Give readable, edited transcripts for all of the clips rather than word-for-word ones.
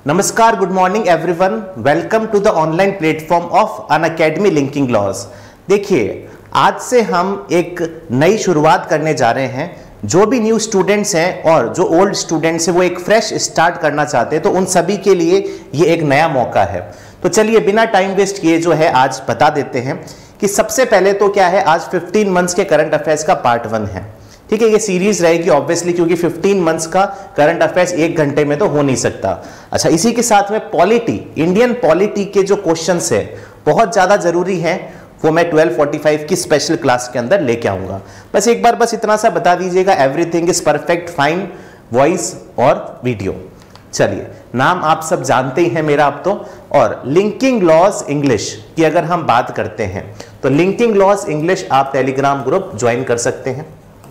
नमस्कार, good morning everyone, welcome to the online platform of Unacademy linking laws. देखिए, आज से हम एक नई शुरुआत करने जा रहे हैं। जो भी न्यू स्टूडेंट्स हैं और जो ओल्ड स्टूडेंट्स हैं वो एक फ्रेश स्टार्ट करना चाहते हैं, तो उन सभी के लिए ये एक नया मौका है। तो चलिए बिना टाइम वेस्ट किए जो है आज बता देते हैं कि सबसे पहले तो क्या है, आज 15 मंथ्स के करंट अफेयर्स का पार्ट 1 है। ठीक है, ये सीरीज रहेगी ऑब्वियसली, क्योंकि 15 मंथ्स का करंट अफेयर्स 1 घंटे में तो हो नहीं सकता। अच्छा, इसी के साथ में पॉलिटी, इंडियन पॉलिटी के जो क्वेश्चंस है बहुत ज्यादा जरूरी हैं, वो मैं 12:45 की स्पेशल क्लास के अंदर लेके आऊंगा। बस एक बार बस इतना सा बता दीजिएगा, everything is perfect fine, voice और वीडियो। चलिए, नाम आप सब जानते ही हैं मेरा अब तो। और लिंकिंग लॉज इंग्लिश की अगर हम बात करते हैं तो लिंकिंग लॉज इंग्लिश आप टेलीग्राम ग्रुप ज्वाइन कर सकते हैं।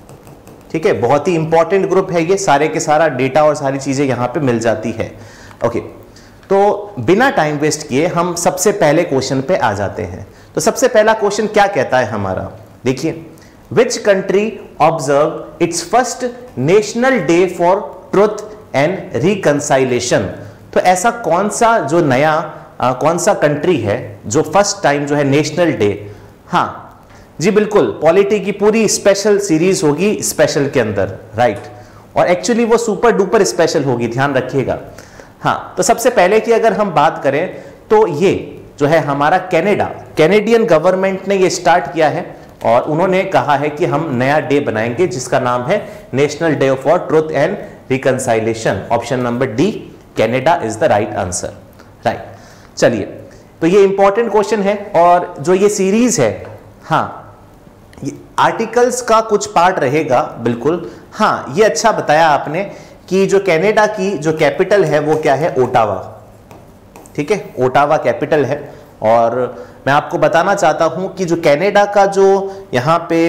ठीक है, बहुत ही इंपॉर्टेंट ग्रुप है ये, सारे के सारा डेटा और सारी चीजें यहां पे मिल जाती है। ओके, तो बिना टाइम वेस्ट किए हम सबसे पहले क्वेश्चन पे आ जाते हैं। तो सबसे पहला क्वेश्चन क्या कहता है हमारा, देखिए, which country observe its first national day for truth and reconciliation. तो ऐसा कौन सा जो नया कौन सा कंट्री है जो फर्स्ट टाइम जो है नेशनल डे, हाँ जी बिल्कुल, पॉलिटी की पूरी स्पेशल सीरीज होगी स्पेशल के अंदर, राइट। और एक्चुअली वो सुपर डुपर स्पेशल होगी, ध्यान रखिएगा। हाँ, तो सबसे पहले की अगर हम बात करें तो ये जो है हमारा कैनेडियन गवर्नमेंट ने ये स्टार्ट किया है और उन्होंने कहा है कि हम नया डे बनाएंगे जिसका नाम है national day for truth and reconciliation. Option number D, Canada is the right answer, right. चलिए, तो ये इंपॉर्टेंट क्वेश्चन है और जो ये सीरीज है, हाँ, आर्टिकल्स का कुछ पार्ट रहेगा बिल्कुल। हाँ, ये अच्छा बताया आपने कि जो कनाडा की जो कैपिटल है वो क्या है, ओटावा। ठीक है, ओटावा कैपिटल है। और मैं आपको बताना चाहता हूं कि जो कनाडा का जो यहाँ पे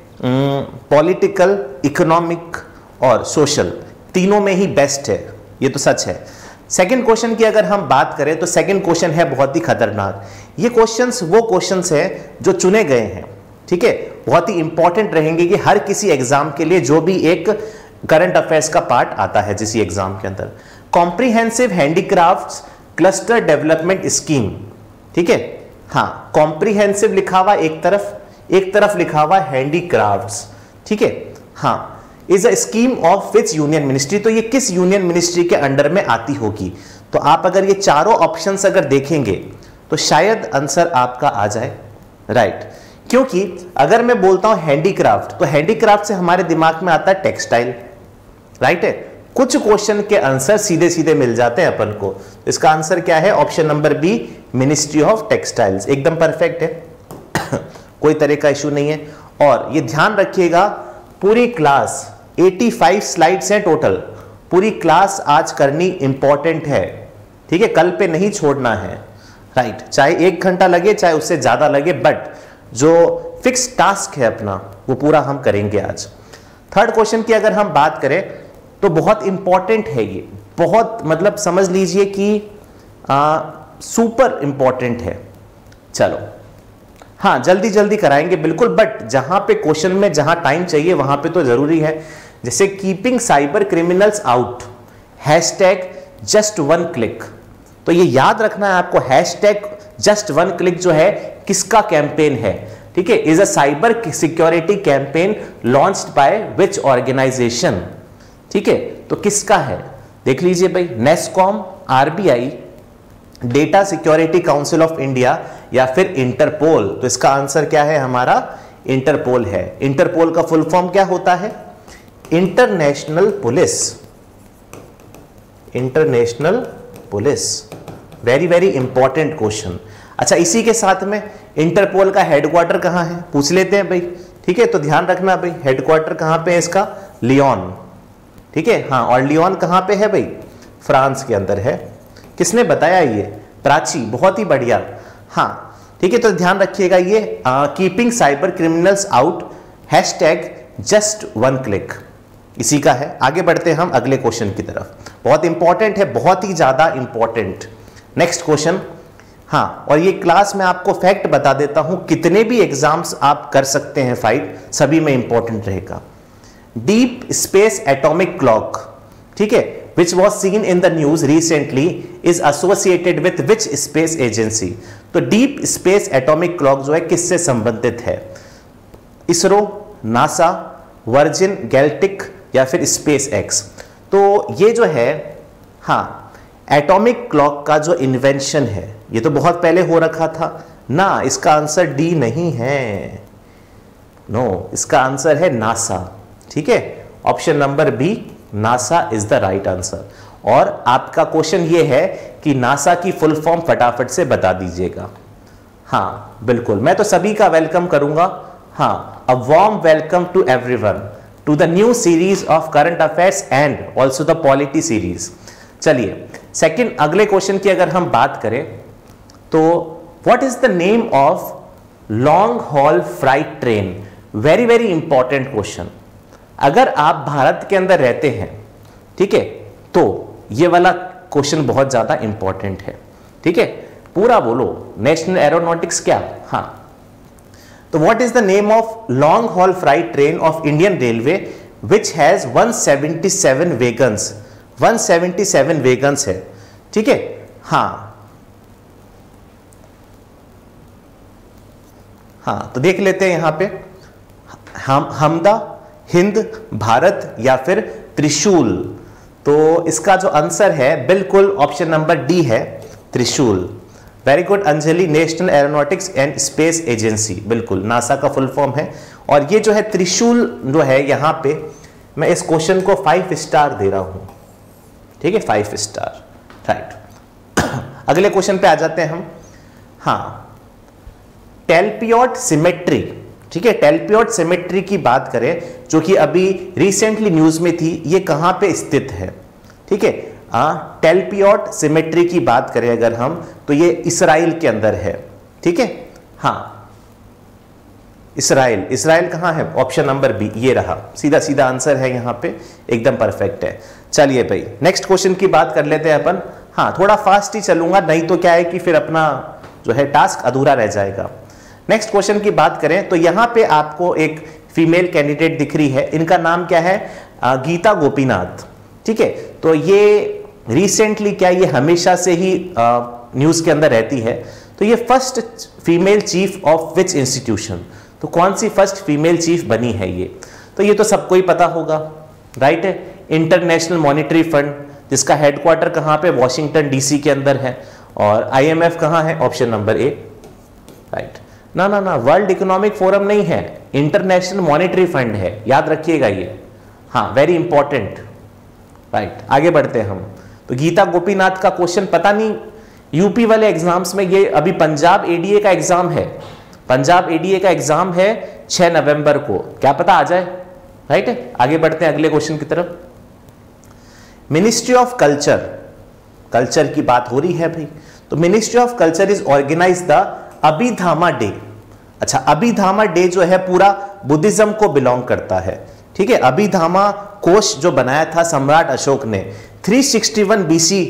पॉलिटिकल, इकोनॉमिक और सोशल तीनों में ही बेस्ट है, ये तो सच है। सेकंड क्वेश्चन की अगर हम बात करें तो सेकंड क्वेश्चन है बहुत ही खतरनाक। ये क्वेश्चंस वो क्वेश्चंस है जो चुने गए हैं, ठीक है, बहुत ही इंपॉर्टेंट रहेंगे कि हर किसी एग्जाम के लिए जो भी एक करंट अफेयर्स का पार्ट आता है जिस एग्जाम के अंदर। Comprehensive handicrafts cluster development scheme, ठीक है, हाँ, कॉम्प्रिहेंसिव लिखा हुआ एक तरफ लिखा हुआ हैंडीक्राफ्ट्स, ठीक है, हाँ, is a scheme of which union ministry. तो ये किस यूनियन मिनिस्ट्री के अंडर में आती होगी। तो आप अगर ये चारों ऑप्शंस अगर देखेंगे तो शायद आंसर आपका आ जाए, राइट। क्योंकि अगर मैं बोलता हूं हैंडीक्राफ्ट, तो हैंडीक्राफ्ट से हमारे दिमाग में आता है टेक्सटाइल, राइट है। कुछ क्वेश्चन के आंसर सीधे सीधे मिल जाते हैं अपन को। इसका आंसर क्या है, option number B, ministry of textiles, एकदम परफेक्ट है कोई तरह का इशू नहीं है। और ये ध्यान रखिएगा, पूरी क्लास 85 स्लाइड्स हैं टोटल, पूरी क्लास आज करनी इंपॉर्टेंट है, ठीक है, कल पे नहीं छोड़ना है, राइट। चाहे 1 घंटा लगे चाहे उससे ज्यादा लगे, बट जो फिक्स टास्क है अपना वो पूरा हम करेंगे आज। थर्ड क्वेश्चन की अगर हम बात करें तो बहुत इंपॉर्टेंट है ये, बहुत मतलब समझ लीजिए कि सुपर इंपॉर्टेंट है। चलो, हाँ, जल्दी जल्दी कराएंगे बिल्कुल, बट जहां पे क्वेश्चन में जहां टाइम चाहिए वहां पे तो जरूरी है। जैसे keeping cyber criminals out, hashtag just 1 click. तो ये याद रखना है आपको, हैशटैग जस्ट 1 क्लिक जो है किसका कैंपेन है, ठीक है, is a cyber security campaign launched by which organisation, ठीक है, तो किसका है देख लीजिए भाई, NASSCOM, RBI, data security council of India या फिर इंटरपोल। तो इसका आंसर क्या है हमारा, इंटरपोल है। इंटरपोल का फुल फॉर्म क्या होता है, international police, international police, very very important question. अच्छा, इसी के साथ में इंटरपोल का हेडक्वार्टर कहां है पूछ लेते हैं भाई, ठीक है, तो ध्यान रखना भाई, हेडक्वार्टर कहां पे है इसका, लियोन, ठीक है, हाँ, और लियोन कहां पे है भाई, फ्रांस के अंदर है। किसने बताया ये, प्राची, बहुत ही बढ़िया, हाँ, ठीक है। तो ध्यान रखिएगा ये keeping cyber criminals out, hashtag just 1 click, इसी का है। आगे बढ़ते हैं हम अगले क्वेश्चन की तरफ, बहुत इंपॉर्टेंट है, बहुत ही ज्यादा इंपॉर्टेंट। नेक्स्ट क्वेश्चन, हाँ, और ये क्लास में आपको फैक्ट बता देता हूं, कितने भी एग्जाम्स आप कर सकते हैं फाइट, सभी में इंपॉर्टेंट रहेगा। डीप स्पेस एटॉमिक क्लॉक, ठीक है, which was seen in the news recently is associated with which space agency? तो डीप स्पेस एटॉमिक क्लॉक जो है किससे संबंधित है? इसरो, नासा, वर्जिन गैलेक्टिक या फिर स्पेस एक्स? तो ये जो है, हाँ, एटॉमिक क्लॉक का जो इन्वेंशन है ये तो बहुत पहले हो रखा था ना, इसका आंसर डी नहीं है, नो, इसका आंसर है नासा। ठीक है, option number B, NASA is the right answer. और आपका क्वेश्चन ये है कि नासा की फुल फॉर्म फटाफट से बता दीजिएगा। हाँ बिल्कुल, मैं तो सभी का वेलकम करूंगा। हाँ, a warm welcome to everyone to the new series of current affairs and also the polity series. चलिए सेकंड, अगले क्वेश्चन की अगर हम बात करें तो what is the name of long haul freight train? Very very important question. अगर आप भारत के अंदर रहते हैं, ठीक है, तो ये वाला क्वेश्चन बहुत ज्यादा इंपॉर्टेंट है। ठीक है, पूरा बोलो, नेशनल एरोनॉटिक्स क्या? हाँ, तो what is the name of long haul freight train of Indian railway which has 177 wagons? 177 wagons है। ठीक है, हाँ हाँ, तो देख लेते हैं यहां पे, हमदा, हिंद, भारत या फिर त्रिशूल? तो इसका जो आंसर है बिल्कुल ऑप्शन नंबर डी है, Trishul. Very good Anjali, national aeronautics and space agency, बिल्कुल नासा का फुल फॉर्म है। और ये जो है त्रिशूल जो है, यहां पे मैं इस क्वेश्चन को 5 स्टार दे रहा हूं। ठीक है, 5 स्टार, राइट। अगले क्वेश्चन पे आ जाते हैं हम। हाँ, टेल्पियोट सिमेट्री, ठीक है, टेल्पियोट सिमेट्री की बात करें जो कि अभी रिसेंटली न्यूज में थी, ये कहां पे स्थित है? ठीक है, टेल्पियोट सिमेट्री की बात करें अगर हम, तो ये इसराइल के अंदर है। ठीक है, हाँ, इसराइल। इसराइल कहां है? ऑप्शन नंबर बी, ये रहा, सीधा सीधा आंसर है यहां पे, एकदम परफेक्ट है। चलिए भाई, नेक्स्ट क्वेश्चन की बात कर लेते हैं अपन। हाँ, थोड़ा फास्ट ही चलूंगा, नहीं तो क्या है कि फिर अपना जो है टास्क अधूरा रह जाएगा। नेक्स्ट क्वेश्चन की बात करें तो यहां पे आपको एक फीमेल कैंडिडेट दिख रही है, इनका नाम क्या है? गीता गोपीनाथ। ठीक है, तो ये रिसेंटली क्या, ये हमेशा से ही न्यूज के अंदर रहती है। तो ये first female chief of which institution? तो कौन सी फर्स्ट फीमेल चीफ बनी है ये? तो ये तो सबको ही पता होगा, राइट है, इंटरनेशनल मॉनिटरी फंड, जिसका हेडक्वार्टर कहां पे? वॉशिंगटन डीसी के अंदर है। और आईएमएफ कहां है? Option number A, right. ना ना ना, वर्ल्ड इकोनॉमिक फोरम नहीं है, इंटरनेशनल मॉनिटरी फंड है, याद रखिएगा ये। हाँ, वेरी इंपॉर्टेंट, राइट। आगे बढ़ते हैं हम। तो गीता गोपीनाथ का क्वेश्चन पता नहीं, यूपी वाले एग्जाम्स में, ये अभी पंजाब एडीए का एग्जाम है, पंजाब एडीए का एग्जाम है 6 नवंबर को, क्या पता आ जाए, राइट है। आगे बढ़ते हैं अगले क्वेश्चन की तरफ। मिनिस्ट्री ऑफ कल्चर, कल्चर की बात हो रही है भाई, तो ministry of culture is organise the Abhidhamma day. अच्छा, अभिधामा डे जो है पूरा बुद्धिज्म को बिलोंग करता है। ठीक है, अभिधामा कोश जो बनाया था सम्राट अशोक ने 361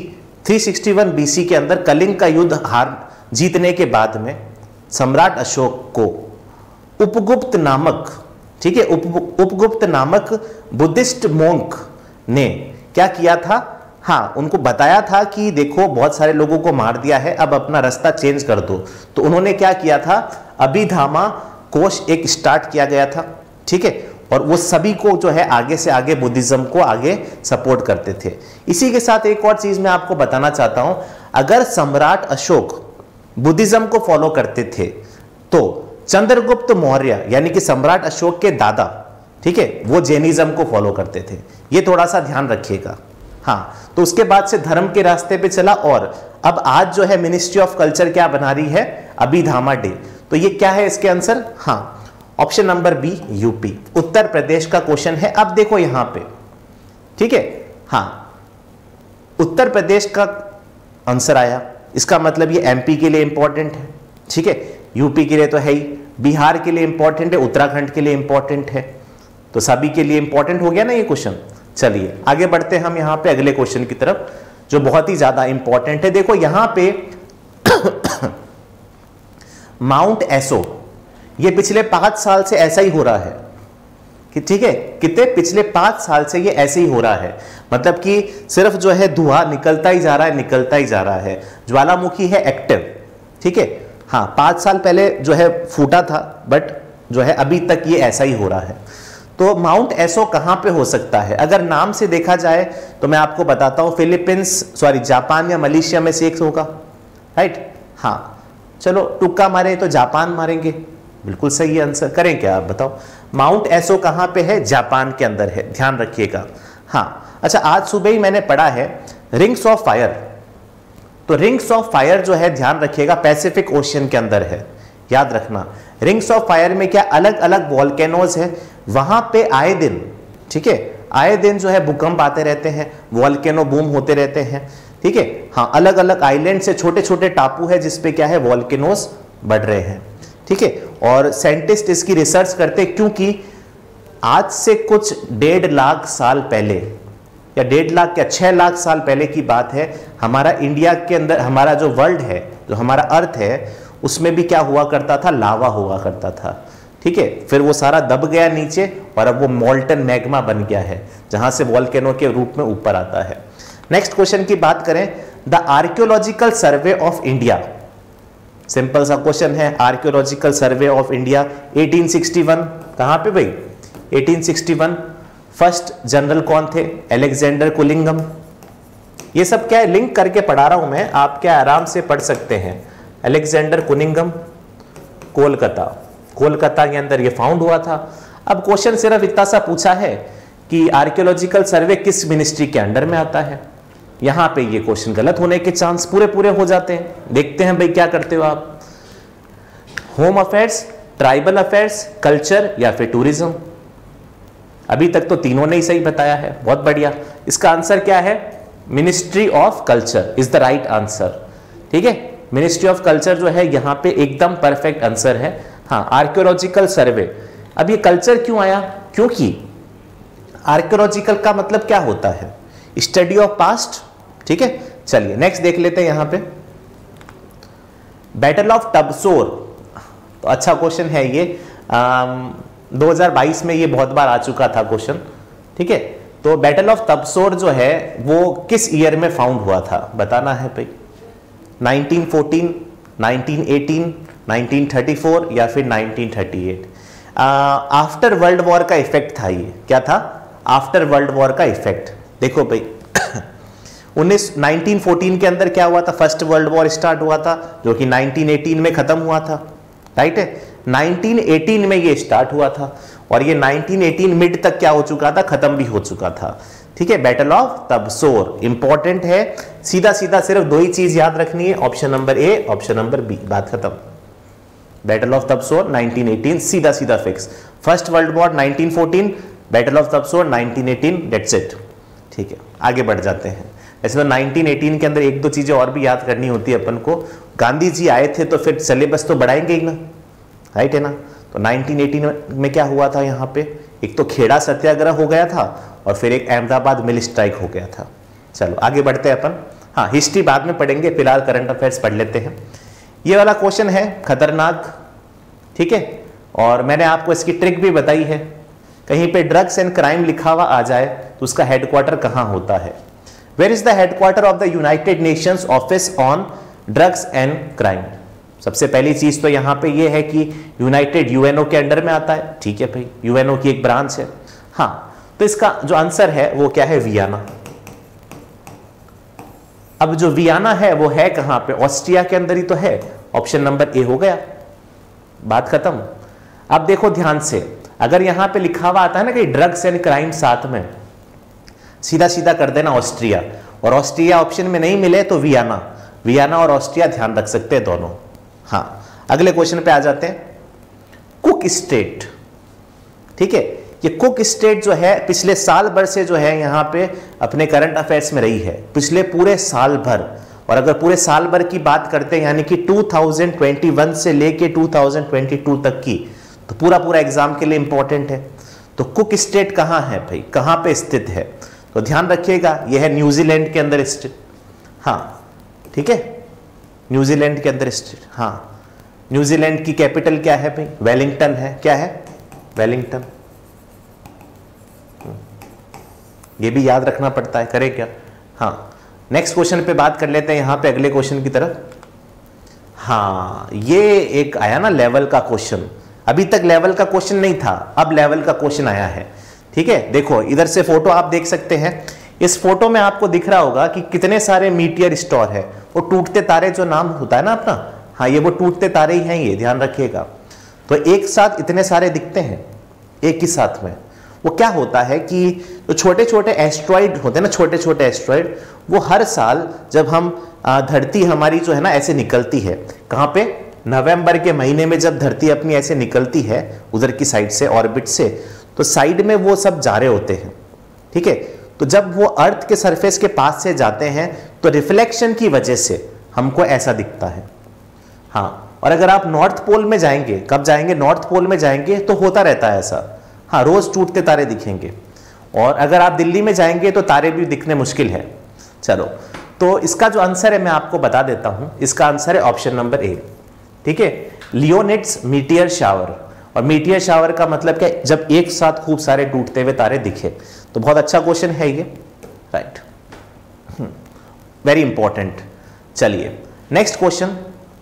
बीसी के अंदर कलिंग का युद्ध जीतने के बाद में सम्राट अशोक को उपगुप्त नामक, ठीक है, उपगुप्त नामक बुद्धिस्ट मोंक ने क्या किया था? हाँ, उनको बताया था कि देखो बहुत सारे लोगों को मार दिया है, अब अपना रास्ता चेंज कर दो। तो उन्होंने क्या किया था? अभिधामा कोश एक स्टार्ट किया गया था। ठीक है, और वो सभी को जो है आगे से आगे बुद्धिज्म को आगे सपोर्ट करते थे। इसी के साथ एक और चीज मैं आपको बताना चाहता हूं, अगर सम्राट अशोक बुद्धिज्म को फॉलो करते थे तो चंद्रगुप्त मौर्य यानी कि सम्राट अशोक के दादा, ठीक है, वो जैनिज्म को फॉलो करते थे। ये थोड़ा सा ध्यान रखिएगा। हाँ, तो उसके बाद से धर्म के रास्ते पे चला, और अब आज जो है मिनिस्ट्री ऑफ कल्चर क्या बना रही है? अभिधामा डे। तो ये क्या है इसके आंसर? हाँ, option number B, UP, Uttar Pradesh का क्वेश्चन है। अब देखो यहां पे, ठीक है, हाँ, उत्तर प्रदेश का आंसर आया, इसका मतलब ये एमपी के लिए इंपॉर्टेंट है। ठीक है, यूपी के लिए तो है ही, बिहार के लिए इंपॉर्टेंट है, उत्तराखंड के लिए इंपॉर्टेंट है, तो सभी के लिए इंपॉर्टेंट हो गया ना ये क्वेश्चन। चलिए आगे बढ़ते हैं हम यहां पे अगले क्वेश्चन की तरफ, जो बहुत ही ज्यादा इंपॉर्टेंट है। देखो यहां पे माउंट एसो, ये पिछले 5 साल से ऐसा ही हो रहा है कि ठीक है, कितने पिछले 5 साल से ये ऐसे ही हो रहा है, मतलब कि सिर्फ जो है धुआं निकलता ही जा रहा है, निकलता ही जा रहा है। ज्वालामुखी है एक्टिव, ठीक है। हाँ, 5 साल पहले जो है फूटा था, बट जो है अभी तक ये ऐसा ही हो रहा है। तो माउंट एसो कहां पे हो सकता है? अगर नाम से देखा जाए तो मैं आपको बताता हूं, जापान या मलेशिया में से एक होगा, राइट। हाँ, चलो तुक्का मारे तो जापान मारेंगे, बिल्कुल सही आंसर। करें क्या आप बताओ? माउंट एसो कहां पे है? जापान के अंदर है, ध्यान रखिएगा। हाँ, अच्छा, आज सुबह ही मैंने पढ़ा है रिंग्स ऑफ फायर। तो रिंग्स ऑफ फायर जो है, ध्यान रखिएगा, पैसिफिक ओशियन के अंदर है, याद रखना। रिंग्स ऑफ फायर में क्या अलग अलग वॉल्केनोज है, वहां पे आए दिन, ठीक है, आए दिन जो है भूकंप आते रहते हैं, वॉल्केनो बूम होते रहते हैं, ठीक है। हाँ, अलग अलग आइलैंड से छोटे छोटे टापू है जिसपे क्या है, वॉल्केनोज बढ़ रहे हैं, ठीक है। और साइंटिस्ट इसकी रिसर्च करते, क्योंकि आज से कुछ 1.5 लाख साल पहले, या 1.5 लाख क्या 6 लाख साल पहले की बात है, हमारा इंडिया के अंदर, हमारा जो वर्ल्ड है, जो हमारा अर्थ है, उसमें भी क्या हुआ करता था, लावा हुआ करता था, ठीक है। फिर वो सारा दब गया नीचे और अब वो मोल्टन मैग्मा बन गया है, जहां से वॉल्केनो के रूप में ऊपर आता है। नेक्स्ट क्वेश्चन की बात करें, the archaeological survey of India, simple सा क्वेश्चन है, आर्कियोलॉजिकल सर्वे ऑफ इंडिया 1861, कहां पे भाई? 1861। फर्स्ट जनरल कौन थे? अलेक्जेंडर कुलिंगम। ये सब क्या है, लिंक करके पढ़ा रहा हूं मैं, आप क्या आराम से पढ़ सकते हैं। अलेक्जेंडर कुलिंगम, कोलकाता, कोलकाता के अंदर ये फाउंड हुआ था। अब क्वेश्चन सिर्फ इतना सा पूछा है कि आर्कियोलॉजिकल सर्वे किस मिनिस्ट्री के अंडर में आता है। यहां पे ये क्वेश्चन गलत होने के चांस पूरे पूरे हो जाते हैं। देखते हैं भाई क्या करते हो आप। Home affairs, tribal affairs, culture या फिर टूरिज्म। अभी तक तो तीनों ने ही सही बताया है, बहुत बढ़िया। इसका आंसर क्या है? Ministry of culture is the right answer, ठीक है। मिनिस्ट्री ऑफ कल्चर जो है यहाँ पे एकदम परफेक्ट आंसर है। हाँ, आर्कियोलॉजिकल सर्वे। अब ये कल्चर क्यों आया? क्योंकि आर्कियोलॉजिकल का मतलब क्या होता है? स्टडी ऑफ पास्ट, ठीक है। चलिए नेक्स्ट देख लेते हैं यहां पे, बैटल ऑफ टबसोर। तो अच्छा क्वेश्चन है ये, 2022 में ये बहुत बार आ चुका था क्वेश्चन, ठीक है। तो बैटल ऑफ टबसोर जो है वो किस ईयर में फाउंड हुआ था, बताना है भाई। 1914, 1918, 1934 या फिर 1938। आफ्टर वर्ल्ड वॉर का इफेक्ट था ये, क्या था? आफ्टर वर्ल्ड वॉर का इफेक्ट। देखो भाई 1914 के अंदर क्या हुआ था? फर्स्ट वर्ल्ड वॉर स्टार्ट हुआ था, जो कि 1918 में खत्म हुआ था, राइट है। 1918 में ये स्टार्ट हुआ था और ये 1918 मिड तक क्या हो चुका था? खत्म भी हो चुका था, ठीक है। बैटल ऑफ टबसोर इंपॉर्टेंट है, सीधा सीधा सिर्फ दो ही चीज याद रखनी है, option number A, option number B, बात खत्म। बैटल ऑफ टबसोर 1918, सीधा सीधा फिक्स। First world war 1914, battle of टबसोर 1918, दैट्स इट, ठीक है। आगे बढ़ जाते हैं। ऐसे तो 1918 के अंदर एक दो चीजें और भी याद करनी होती है अपन को। गांधी जी आए थे तो फिर सिलेबस तो बढ़ाएंगे ही ना, राइट है ना। तो 1918 में क्या हुआ था यहाँ पे? एक तो खेड़ा सत्याग्रह हो गया था और फिर एक अहमदाबाद मिल स्ट्राइक हो गया था। चलो आगे बढ़ते हैं अपन। हाँ, हिस्ट्री बाद में पढ़ेंगे, फिलहाल करंट अफेयर्स पढ़ लेते हैं। ये वाला क्वेश्चन है खतरनाक, ठीक है, और मैंने आपको इसकी ट्रिक भी बताई है। कहीं पे ड्रग्स एंड क्राइम लिखा हुआ आ जाए तो उसका हेडक्वार्टर कहां होता है? Where is the headquarter of the United Nations office on drugs and crime? सबसे पहली चीज तो यहां पे ये है कि यूनाइटेड यूएनओ के अंडर में आता है, ठीक है भाई, यूएनओ की एक ब्रांच है। हाँ, तो इसका जो आंसर है वो क्या है? वियना। अब जो वियना है वो है कहां पे? ऑस्ट्रिया के अंदर ही तो है, ऑप्शन नंबर ए हो गया, बात खत्म। अब देखो ध्यान से, अगर यहां पे लिखा हुआ आता है ना कि ड्रग्स एंड क्राइम साथ में, सीधा सीधा कर देना ऑस्ट्रिया, और ऑस्ट्रिया ऑप्शन में नहीं मिले तो वियना। वियना और ऑस्ट्रिया ध्यान रख सकते हैं दोनों। हाँ, अगले क्वेश्चन पे आ जाते हैं। कुक स्टेट, ठीक है, ये कुक स्टेट जो है पिछले साल भर से जो है यहाँ पे अपने करंट अफेयर्स में रही है, पिछले पूरे साल भर। और अगर पूरे साल भर की बात करते हैं यानी कि 2021 से लेके 2022 तक की, तो पूरा पूरा एग्जाम के लिए इंपॉर्टेंट है। तो कुक स्टेट कहाँ है भाई, कहाँ पे स्थित है? तो ध्यान रखिएगा, यह है न्यूजीलैंड के अंदर स्थित। हाँ ठीक है, न्यूजीलैंड के अंदर स्थित। हाँ, न्यूजीलैंड की कैपिटल क्या है भाई? वेलिंगटन है। क्या है? वेलिंगटन। ये भी याद रखना पड़ता है, करे क्या। हाँ, नेक्स्ट क्वेश्चन पे बात कर लेते हैं, यहां पे अगले क्वेश्चन की तरफ। हाँ, ये एक आया ना लेवल का क्वेश्चन, अभी तक लेवल का क्वेश्चन नहीं था, अब लेवल का क्वेश्चन आया है। ठीक है, देखो इधर से फोटो आप देख सकते हैं, इस फोटो में आपको दिख रहा होगा कि कितने सारे मीटियर स्टार है। वो टूटते तारे जो नाम होता है ना अपना, हाँ ये वो टूटते तारे ही हैं, ये ध्यान रखिएगा। तो एक साथ इतने सारे दिखते हैं एक ही साथ में। वो क्या होता है कि जो छोटे छोटे एस्ट्रॉइड होते हैं ना, छोटे छोटे एस्ट्रॉइड, वो हर साल जब हम धरती हमारी जो है ना ऐसे निकलती है, कहाँ पे, नवंबर के महीने में जब धरती अपनी ऐसे निकलती है उधर की साइड से, ऑर्बिट से, तो साइड में वो सब जा रहे होते हैं। ठीक है, तो जब वो अर्थ के सरफेस के पास से जाते हैं तो रिफ्लेक्शन की वजह से हमको ऐसा दिखता है। हाँ, और अगर आप नॉर्थ पोल में जाएंगे, कब जाएंगे, नॉर्थ पोल में जाएंगे तो होता रहता है ऐसा। हाँ, रोज टूटते तारे दिखेंगे। और अगर आप दिल्ली में जाएंगे तो तारे भी दिखने मुश्किल है। चलो, तो इसका जो आंसर है मैं आपको बता देता हूं, इसका आंसर है ऑप्शन नंबर ए। ठीक है, लियोनिड्स मीटियर शावर। और मीटियर शावर का मतलब क्या, जब एक साथ खूब सारे टूटते हुए तारे दिखे। तो बहुत अच्छा क्वेश्चन है ये, राइट, वेरी इंपॉर्टेंट। चलिए नेक्स्ट क्वेश्चन।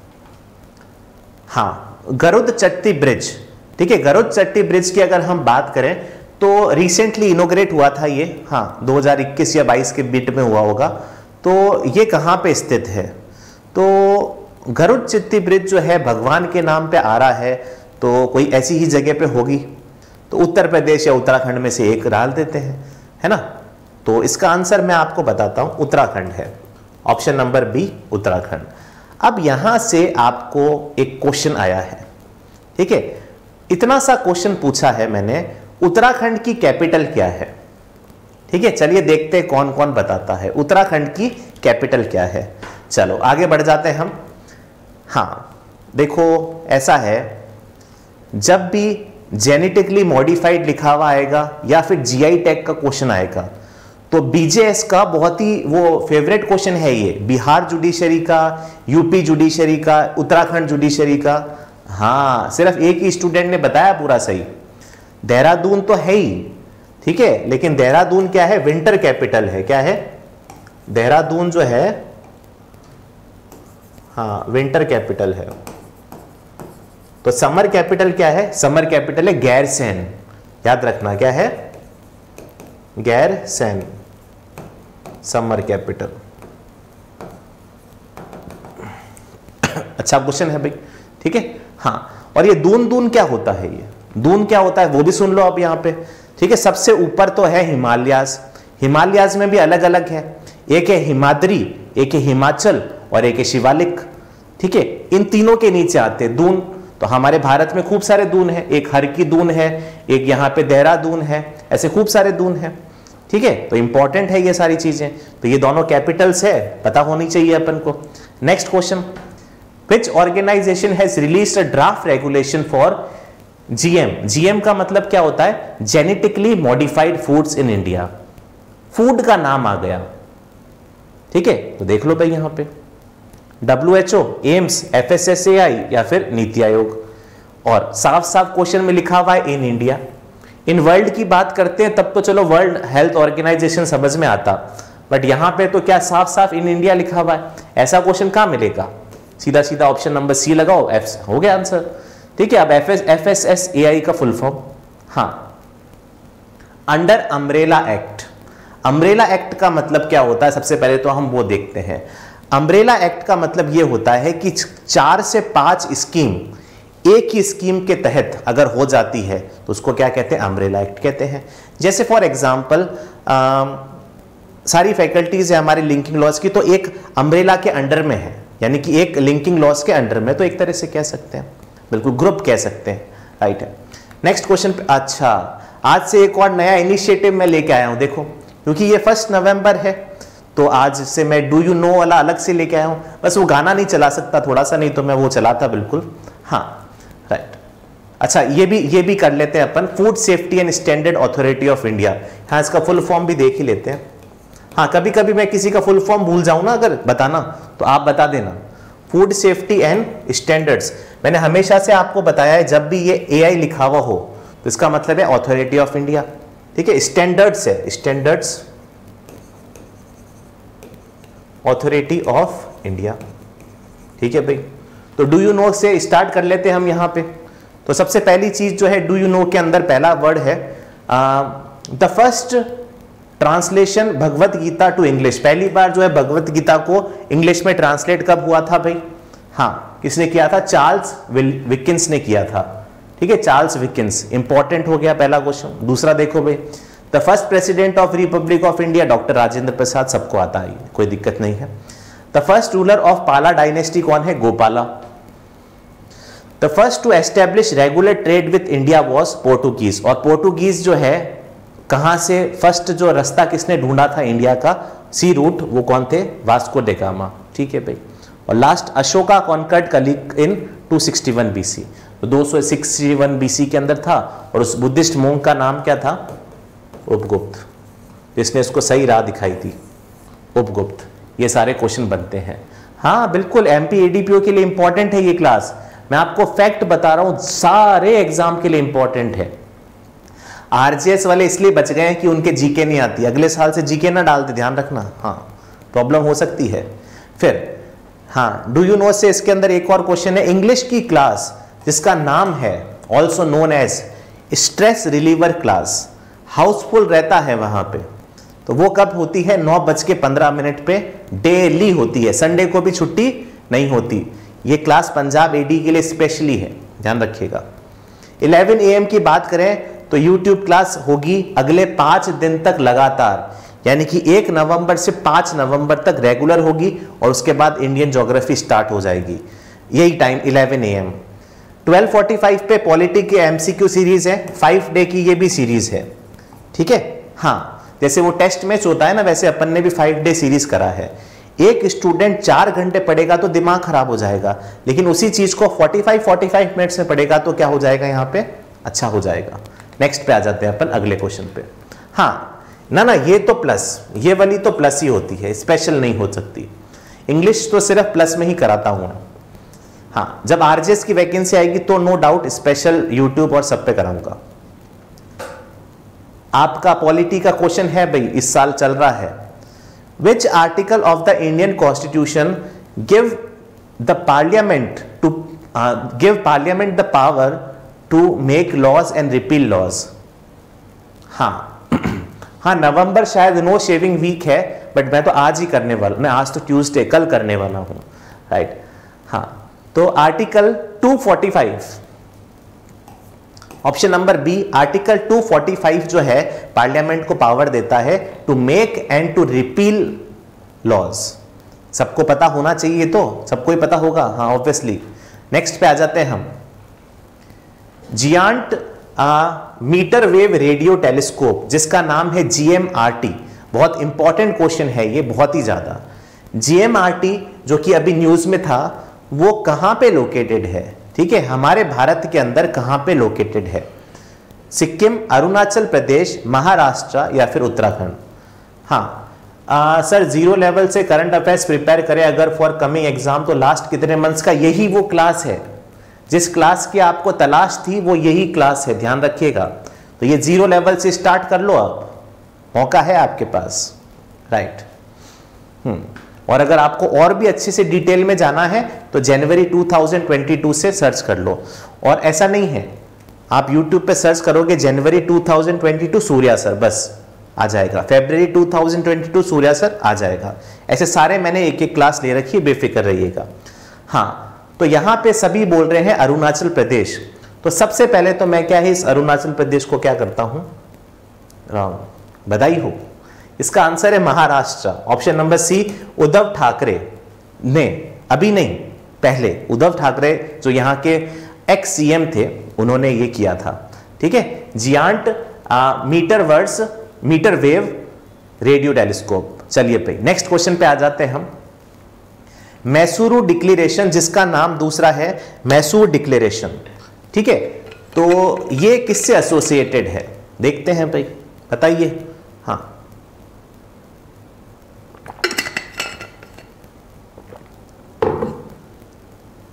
हाँ, गरुड़ चट्टी ब्रिज। ठीक है, गरुड़ चट्टी ब्रिज की अगर हम बात करें तो रिसेंटली इनोग्रेट हुआ था ये, हाँ 2021 या 22 के बीच में हुआ होगा। तो ये कहाँ पे स्थित है, तो गरुड़ चट्टी ब्रिज जो है भगवान के नाम पे आ रहा है, तो कोई ऐसी ही जगह पे होगी। तो उत्तर प्रदेश या उत्तराखंड में से एक डाल देते हैं, है ना। तो इसका आंसर मैं आपको बताता हूं, उत्तराखंड है, ऑप्शन नंबर बी उत्तराखंड। अब यहां से आपको एक क्वेश्चन आया है। ठीक है, इतना सा क्वेश्चन पूछा है मैंने, उत्तराखंड की कैपिटल क्या है। ठीक है, चलिए देखते हैं कौन कौन बताता है उत्तराखंड की कैपिटल क्या है। चलो आगे बढ़ जाते हैं हम। हाँ देखो, ऐसा है, जब भी जेनेटिकली मॉडिफाइड लिखा हुआ आएगा या फिर जीआई टैग का क्वेश्चन आएगा, तो बीजेएस का बहुत ही वो फेवरेट क्वेश्चन है ये, बिहार जुडिशरी का, यूपी जुडिशरी का, उत्तराखंड जुडिशरी का। हाँ, सिर्फ एक ही स्टूडेंट ने बताया पूरा सही। देहरादून तो है ही, ठीक है, लेकिन देहरादून क्या है, विंटर कैपिटल है। क्या है, देहरादून जो है, हाँ विंटर कैपिटल है। तो समर कैपिटल क्या है, समर कैपिटल है गैरसैंण। याद रखना क्या है, गैरसैंण समर कैपिटल। अच्छा क्वेश्चन है भाई, ठीक है। हाँ, और ये दून दून क्या होता है, ये दून क्या होता है वो भी सुन लो अब यहाँ पे। ठीक है, सबसे ऊपर तो है हिमालयाज। हिमालयाज में भी अलग अलग है, एक है हिमाद्री, एक है हिमाचल और एक है शिवालिक। ठीक है, इन तीनों के नीचे आते हैं दून। तो हमारे भारत में खूब सारे दून है, एक हर की दून है, एक यहाँ पे देहरादून है, ऐसे खूब सारे दून है। ठीक है, तो इंपॉर्टेंट है ये सारी चीजें। तो ये दोनों कैपिटल्स है, पता होनी चाहिए अपन को। Next question, which organisation has released a draft regulation for GM. GM का मतलब क्या होता है, genetically modified foods in India. Food का नाम आ गया, ठीक है। तो देख लो भाई यहां पे WHO, एम्स, FSSAI या फिर नीति आयोग। और साफ साफ क्वेश्चन में लिखा हुआ है इन इंडिया। इन वर्ल्ड की बात करते हैं तब तो चलो वर्ल्ड हेल्थ ऑर्गेनाइजेशन समझ में आता, बट यहां पे तो क्या साफ साफ इन इंडिया लिखा हुआ है। ऐसा क्वेश्चन कहां मिलेगा, सीधा सीधा ऑप्शन नंबर सी लगाओ, एफ हो गया आंसर। ठीक है, अब FSSAI का फुल फॉर्म, हाँ under umbrella act. Umbrella act का मतलब क्या होता है, सबसे पहले तो हम वो देखते हैं। अम्ब्रेला एक्ट का मतलब ये होता है कि 4 से 5 स्कीम एक ही स्कीम के तहत अगर हो जाती है तो उसको क्या कहते हैं, अम्ब्रेला एक्ट कहते हैं। जैसे फॉर एग्जांपल सारी फैकल्टीज है हमारी लिंकिंग लॉज की, तो एक अम्ब्रेला के अंडर में है, यानी कि एक लिंकिंग लॉज के अंडर में, तो एक तरह से कह सकते हैं, बिल्कुल ग्रुप कह सकते हैं, राइट है। नेक्स्ट क्वेश्चन पे, अच्छा आज से एक और नया इनिशिएटिव मैं लेके आया हूं, देखो क्योंकि ये 1 नवंबर है तो आज से मैं डू यू नो वाला अलग से लेके आया हूं। बस वो गाना नहीं चला सकता थोड़ा सा, नहीं तो मैं वो चलाता बिल्कुल, हाँ राइट। अच्छा ये भी कर लेते हैं अपन, food safety and standard authority of India. हाँ इसका फुल फॉर्म भी देख ही लेते हैं। हाँ कभी कभी मैं किसी का फुल फॉर्म भूल जाऊं ना अगर बताना, तो आप बता देना। फूड सेफ्टी एंड स्टैंडर्ड्स, मैंने हमेशा से आपको बताया है जब भी ये AI लिखा हुआ हो तो इसका मतलब है अथॉरिटी ऑफ इंडिया। ठीक है, स्टैंडर्ड्स है, स्टैंडर्ड्स अथॉरिटी ऑफ इंडिया। ठीक है भाई, तो डू यू नो से स्टार्ट कर लेते हैं हम यहां पे। तो सबसे पहली चीज जो है डू यू नो के अंदर पहला वर्ड है the first translation Bhagavad Gita to English. पहली बार जो है भगवत गीता को इंग्लिश में ट्रांसलेट कब हुआ था भाई? हाँ, किसने किया था? चार्ल्स विकिंस ने किया था। ठीक है, चार्ल्स विकिंस, इंपॉर्टेंट हो गया पहला क्वेश्चन। दूसरा देखो भाई, the first president of republic of India doctor Rajendra Prasad, सबको आता है, कोई दिक्कत नहीं है। The first ruler of Pala dynasty कौन है? Gopala. The first to establish regular trade with India was Portuguese. और पोर्टुगीज जो है कहां से फर्स्ट जो रास्ता किसने ढूंढा था इंडिया का सी रूट, वो कौन थे? Vasco da Gama. ठीक है भाई, और last Ashoka conquered Kalinga in 261 BC। तो 261 BC के अंदर था, और उस बुद्धिस्ट मोंग का नाम क्या था? उपगुप्त, जिसने इसको सही राह दिखाई थी, उपगुप्त। ये सारे क्वेश्चन बनते हैं। हाँ बिल्कुल, एमपी एडीपीओ के लिए इंपॉर्टेंट है ये क्लास। मैं आपको फैक्ट बता रहा हूं, सारे एग्जाम के लिए इंपॉर्टेंट है। आरजीएस वाले इसलिए बच गए हैं कि उनके जीके नहीं आती, अगले साल से जीके ना डालते, ध्यान रखना, हाँ प्रॉब्लम हो सकती है। फिर हाँ, डू यू नो से इसके अंदर एक और क्वेश्चन है, इंग्लिश की क्लास जिसका नाम है also known as stress reliever class, houseful रहता है वहां पे, तो वो कब होती है? 9:15 पे डेली होती है, संडे को भी छुट्टी नहीं होती। ये क्लास पंजाब एडी के लिए स्पेशली है, ध्यान रखिएगा। 11 AM की बात करें तो YouTube क्लास होगी अगले 5 दिन तक लगातार, यानी कि 1 नवंबर से 5 नवंबर तक रेगुलर होगी, और उसके बाद इंडियन ज्योग्राफी स्टार्ट हो जाएगी, यही टाइम 11 AM। 12:45 पे पॉलिटी के MCQ सीरीज है, 5 डे की ये भी सीरीज है। ठीक है, हाँ जैसे वो टेस्ट मैच होता है ना, वैसे अपन ने भी 5 डे सीरीज करा है। एक स्टूडेंट 4 घंटे पढ़ेगा तो दिमाग खराब हो जाएगा, लेकिन उसी चीज को 45 मिनट्स में पढ़ेगा तो क्या हो जाएगा? यहाँ पे अच्छा हो जाएगा। नेक्स्ट पे आ जाते हैं अपन अगले क्वेश्चन पे। हाँ ना, ये तो प्लस, ये वाली तो प्लस ही होती है, स्पेशल नहीं हो सकती। इंग्लिश तो सिर्फ प्लस में ही कराता हूं। हाँ, जब आरजेएस की वैकेंसी आएगी तो नो डाउट स्पेशल यूट्यूब और सब पे कराऊंगा। आपका पॉलिटी का क्वेश्चन है भाई, इस साल चल रहा है, which article of the Indian constitution give parliament the power to make laws and repeal laws. हाँ हाँ, नवंबर शायद नो शेविंग वीक है, बट मैं तो आज ही करने वाला, मैं आज तो ट्यूसडे, कल करने वाला हूं, राइट। हाँ, तो article 245, option number B, article 245 जो है पार्लियामेंट को पावर देता है to make and to repeal laws. सबको पता होना चाहिए, तो सबको ही पता होगा, हाँ ऑब्वियसली। नेक्स्ट पे आ जाते हैं हम, giant metre wave radio telescope जिसका नाम है GMRT। बहुत इंपॉर्टेंट क्वेश्चन है ये, बहुत ही ज्यादा। GMRT जो कि अभी न्यूज में था, वो कहां पे लोकेटेड है? ठीक है, हमारे भारत के अंदर कहां पे लोकेटेड है? सिक्किम, अरुणाचल प्रदेश, महाराष्ट्र या फिर उत्तराखंड? हाँ सर, 0 लेवल से करंट अफेयर्स प्रिपेयर करें अगर फॉर कमिंग एग्जाम, तो लास्ट कितने मंथ्स का यही वो क्लास है, जिस क्लास की आपको तलाश थी वो यही क्लास है, ध्यान रखिएगा। तो ये 0 लेवल से स्टार्ट कर लो, अब मौका है आपके पास, राइट। और अगर आपको और भी अच्छे से डिटेल में जाना है तो जनवरी 2022 से सर्च कर लो। और ऐसा नहीं है, आप YouTube पे सर्च करोगे जनवरी 2022 सूर्या सर, बस आ जाएगा। फरवरी 2022 सूर्या सर आ जाएगा। ऐसे सारे मैंने एक एक क्लास ले रखी है, बेफिक्र रहिएगा। हाँ, तो यहां पे सभी बोल रहे हैं अरुणाचल प्रदेश, तो सबसे पहले तो मैं क्या है इस अरुणाचल प्रदेश को क्या करता हूं? रॉन्ग, बधाई हो। इसका आंसर है Maharashtra, option number C. Uddhav Thackeray ने, अभी नहीं पहले, उद्धव ठाकरे जो यहाँ के एक्स CM थे, उन्होंने ये किया था। ठीक है, giant metre wave radio telescope. चलिए भाई नेक्स्ट क्वेश्चन पे आ जाते हैं हम। मैसूरू डिक्लेरेशन जिसका नाम दूसरा है मैसूर डिक्लेरेशन। ठीक है, तो ये किससे एसोसिएटेड है? देखते हैं भाई, बताइए। हाँ,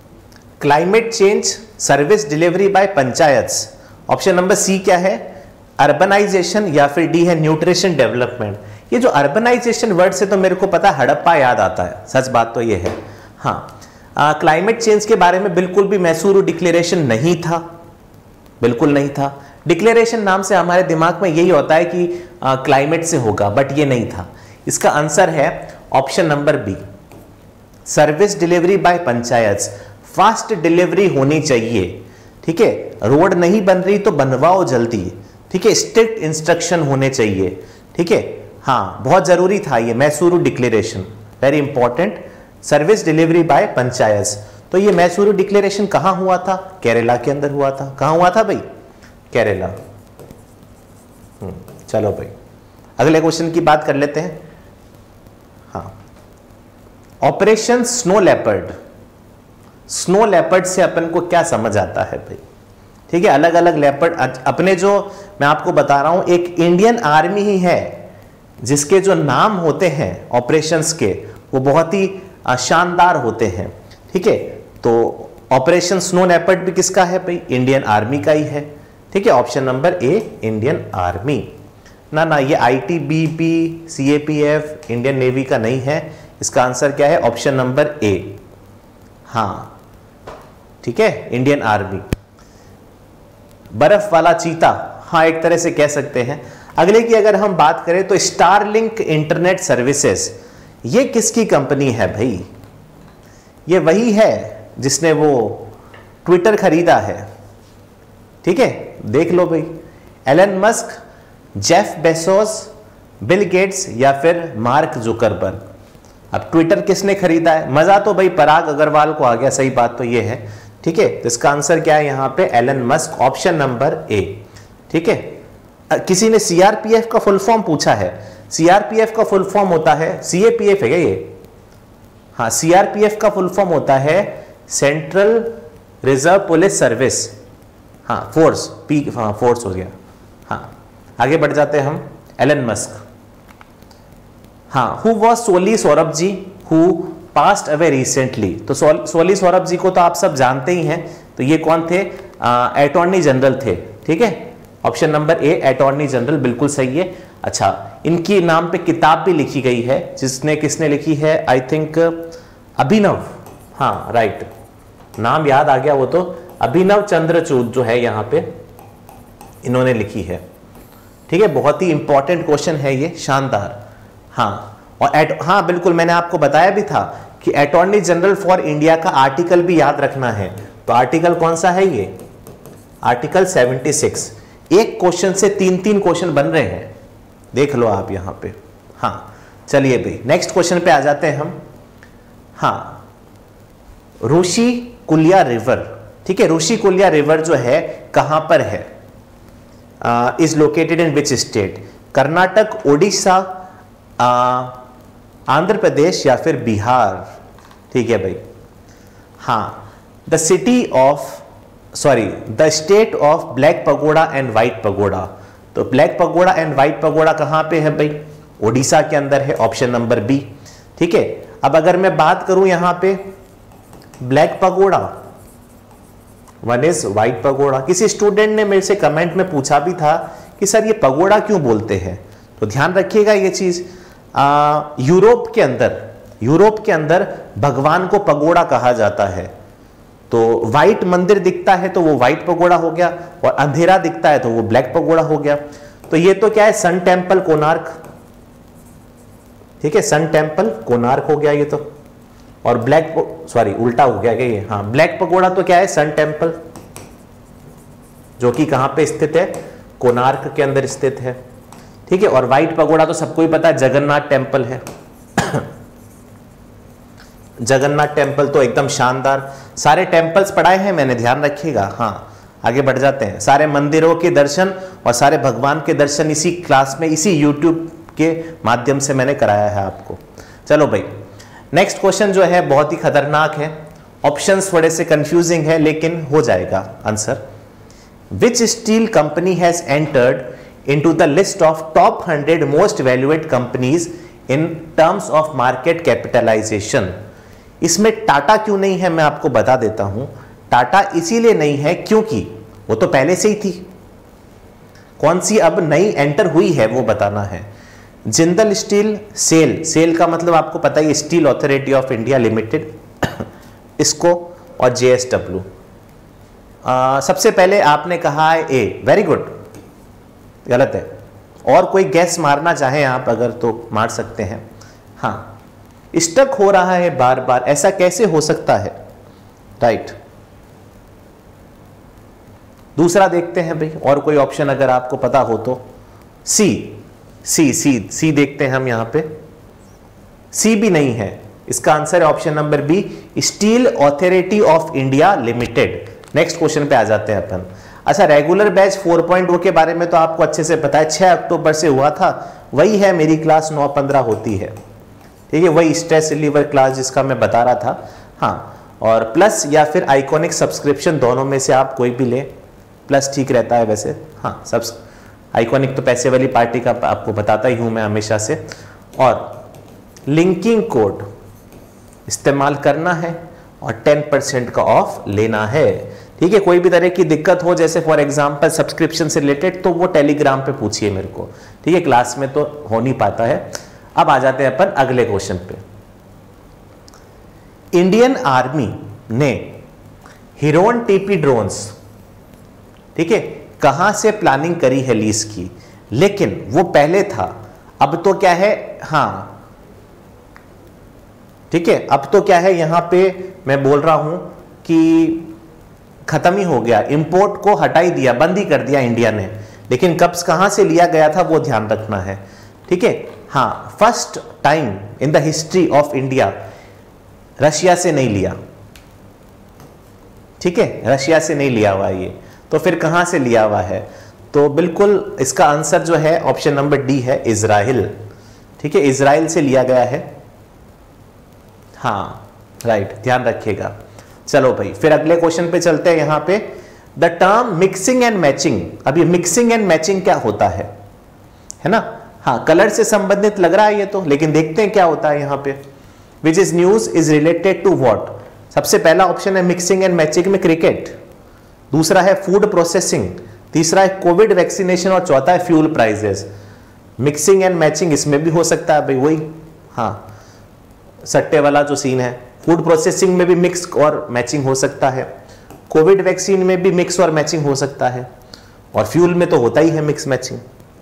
climate change service delivery by panchayats, option number C क्या है? अर्बनाइजेशन या फिर डी है न्यूट्रिशन डेवलपमेंट। ये जो अर्बनाइजेशन वर्ड से तो मेरे को पता हड़प्पा याद आता है, सच बात तो ये है। हाँ, क्लाइमेट चेंज के बारे में बिल्कुल भी मैसूरू डिक्लेरेशन नहीं था, बिल्कुल नहीं था। डिक्लेरेशन नाम से हमारे दिमाग में यही होता है कि क्लाइमेट से होगा, बट ये नहीं था। इसका आंसर है option number B, service delivery by panchayat. Fast delivery होनी चाहिए, ठीक है। रोड नहीं बन रही तो बनवाओ जल्दी, ठीक है। स्ट्रिक्ट इंस्ट्रक्शन होने चाहिए, ठीक है। हाँ, बहुत जरूरी था ये Mysuru declaration, very important. Service delivery by panchayat. तो ये मैसूरू डिक्लेरेशन कहां हुआ था? केरला के अंदर हुआ था। कहां हुआ था भाई? केरला। चलो भाई, अगले क्वेश्चन की बात कर लेते हैं। हाँ, operation snow leopard. Snow leopard से अपन को क्या समझ आता है भाई? ठीक है, अलग अलग लेपर्ड अपने जो मैं आपको बता रहा हूं, एक इंडियन आर्मी ही है जिसके जो नाम होते हैं ऑपरेशंस के वो बहुत ही शानदार होते हैं, ठीक है। तो ऑपरेशन स्नो लेपर्ड भी किसका है भाई? इंडियन आर्मी का ही है, ठीक है। Option number A, Indian army. ना ये आईटीबीपी, सीएपीएफ, इंडियन नेवी का नहीं है। इसका आंसर क्या है? ऑप्शन नंबर ए, हाँ, ठीक है, इंडियन आर्मी। बर्फ वाला चीता, हाँ, एक तरह से कह सकते हैं। अगले की अगर हम बात करें तो स्टारलिंक इंटरनेट सर्विसेज, ये किसकी कंपनी है भाई? ये वही है जिसने वो ट्विटर खरीदा है, ठीक है। देख लो भाई, Elon Musk, Jeff Bezos, Bill Gates या फिर मार्क जुकरबर्ग। अब ट्विटर किसने खरीदा है? मजा तो भाई पराग अग्रवाल को आ गया, सही बात तो ये है, ठीक है। तो इसका आंसर क्या है यहां पे? Elon Musk, option number A, ठीक है। किसी ने सीआरपीएफ का फुल फॉर्म पूछा है। सीआरपीएफ का फुल फॉर्म होता है, सीएपीएफ है क्या ये? हाँ, सीआरपीएफ का फुल फॉर्म होता है सेंट्रल रिजर्व पुलिस सर्विस। हाँ, फोर्स, पी, हाँ, फोर्स हो गया। हाँ, आगे बढ़ जाते हैं हम। एलन मस्क, हाँ, who was Soli Sorabjee who passed away recently. तो सोली सौरभ जी को तो आप सब जानते ही हैं। तो ये कौन थे? अटॉर्नी जनरल थे, ठीक है। Option number A, attorney general, बिल्कुल सही है। अच्छा, इनकी नाम पे किताब भी लिखी गई है, जिसने किसने लिखी है? आई थिंक अभिनव, हाँ राइट, नाम याद आ गया वो तो, अभिनव चंद्रचूड जो है यहाँ पे इन्होंने लिखी है, ठीक है। बहुत ही इंपॉर्टेंट क्वेश्चन है ये, शानदार। हाँ, और हाँ बिल्कुल, मैंने आपको बताया भी था कि अटॉर्नी जनरल फॉर इंडिया का आर्टिकल भी याद रखना है। तो आर्टिकल कौन सा है ये? आर्टिकल 76। एक क्वेश्चन से 3-3 क्वेश्चन बन रहे हैं, देख लो आप यहां पे। हाँ, चलिए भाई नेक्स्ट क्वेश्चन पे आ जाते हैं हम। हाँ, ऋषि कुलिया रिवर, ठीक है। ऋषि कुलिया रिवर जो है कहां पर है? Is located in which state? Karnataka, Odisha, Andhra Pradesh या फिर बिहार, ठीक है भाई। हाँ, the city of the state of black pagoda and white pagoda. तो black pagoda and white pagoda कहां पे है भाई? ओडिशा के अंदर है, ऑप्शन नंबर बी, ठीक है। अब अगर मैं बात करूं यहां पे black pagoda, one is white pagoda. किसी स्टूडेंट ने मेरे से कमेंट में पूछा भी था कि सर ये पगोड़ा क्यों बोलते हैं? तो ध्यान रखिएगा ये चीज, यूरोप के अंदर भगवान को पगोड़ा कहा जाता है। तो व्हाइट मंदिर दिखता है तो वो व्हाइट पगोड़ा हो गया, और अंधेरा दिखता है तो वो ब्लैक पगोड़ा हो गया। तो ये तो क्या है? सन टेम्पल कोणार्क, ठीक है, सन टेम्पल कोणार्क हो गया ये तो। और ब्लैक, सॉरी उल्टा हो गया क्या ये? हाँ, ब्लैक पगोड़ा तो क्या है? सन टेम्पल, जो कि कहां पे स्थित है? कोणार्क के अंदर स्थित है, ठीक है। और व्हाइट पगोड़ा तो सबको ही पता है, जगन्नाथ टेम्पल है। जगन्नाथ टेम्पल तो एकदम शानदार, सारे टेम्पल्स पढ़ाए हैं मैंने, ध्यान रखिएगा। हाँ, आगे बढ़ जाते हैं। सारे मंदिरों के दर्शन और सारे भगवान के दर्शन इसी क्लास में, इसी यूट्यूब के माध्यम से मैंने कराया है आपको। चलो भाई, नेक्स्ट क्वेश्चन जो है बहुत ही खतरनाक है, ऑप्शंस थोड़े से कंफ्यूजिंग है लेकिन हो जाएगा answer. Which steel company has entered into the list of top 100 most valued companies in terms of market capitalisation? इसमें टाटा क्यों नहीं है मैं आपको बता देता हूं। टाटा इसीलिए नहीं है क्योंकि वो तो पहले से ही थी। कौन सी अब नई एंटर हुई है वो बताना है। जिंदल स्टील, सेल, सेल का मतलब आपको पता ही, steel authority of India limited, इसको, और JSW। सबसे पहले आपने कहा है ए, वेरी गुड, गलत है। और कोई गैस मारना चाहे आप अगर तो मार सकते हैं। हाँ, स्टक हो रहा है बार बार, ऐसा कैसे हो सकता है, राइट। दूसरा देखते हैं भाई, और कोई ऑप्शन अगर आपको पता हो तो। सी, सी सी सी देखते हैं हम यहां पे, सी भी नहीं है, इसका आंसर है option number B, steel authority of India limited. Next question पे आ जाते हैं अपन। अच्छा, रेगुलर बैच 4.0 के बारे में तो आपको अच्छे से पता है, 6 अक्टूबर से हुआ था, वही है मेरी क्लास 9:15 होती है, ठीक है, वही स्ट्रेस रिलीवर क्लास जिसका मैं बता रहा था। हाँ, और प्लस या फिर आइकॉनिक सब्सक्रिप्शन, दोनों में से आप कोई भी ले, प्लस ठीक रहता है वैसे। हाँ, आइकॉनिक तो पैसे वाली पार्टी का आपको बताता ही हूं मैं हमेशा से। और लिंकिंग कोड इस्तेमाल करना है और 10% का ऑफ लेना है, ठीक है। कोई भी तरह की दिक्कत हो, जैसे फॉर एग्जांपल सब्सक्रिप्शन से रिलेटेड, तो वो टेलीग्राम पे पूछिए मेरे को, ठीक है, क्लास में तो हो नहीं पाता है। अब आ जाते हैं अपन अगले क्वेश्चन पे। इंडियन आर्मी ने हिरोन TP ड्रोन्स, ठीक है, कहां से प्लानिंग करी है लीज की, लेकिन वो पहले था, अब तो क्या है, हाँ ठीक है, अब तो क्या है, यहां पे मैं बोल रहा हूं कि खत्म ही हो गया, इंपोर्ट को हटा ही दिया, बंद ही कर दिया इंडिया ने, लेकिन कब कहां से लिया गया था वो ध्यान रखना है, ठीक है। हाँ, first time in the history of India Russia से नहीं लिया, ठीक है, रशिया से नहीं लिया हुआ ये, तो फिर कहां से लिया हुआ है, तो बिल्कुल इसका आंसर जो है ऑप्शन नंबर डी है, इजराइल, ठीक है, इजराइल से लिया गया है। हाँ राइट, ध्यान रखिएगा। चलो भाई, फिर अगले क्वेश्चन पे चलते हैं। यहां पे the term mixing and matching, अब ये मिक्सिंग एंड मैचिंग क्या होता है ना। हाँ, कलर से संबंधित लग रहा है ये तो, लेकिन देखते हैं क्या होता है यहां पे। Which is news is related to what, सबसे पहला ऑप्शन है मिक्सिंग एंड मैचिंग में क्रिकेट, दूसरा है फूड प्रोसेसिंग, तीसरा है कोविड वैक्सीनेशन, और चौथा है fuel prices. Mixing and matching इसमें भी हो सकता है भाई, वही हाँ सट्टे वाला जो सीन है। फूड प्रोसेसिंग में भी मिक्स और मैचिंग हो सकता है, कोविड वैक्सीन में भी मिक्स और मैचिंग हो सकता है, और फ्यूल में तो होता ही है मिक्स मैचिंग।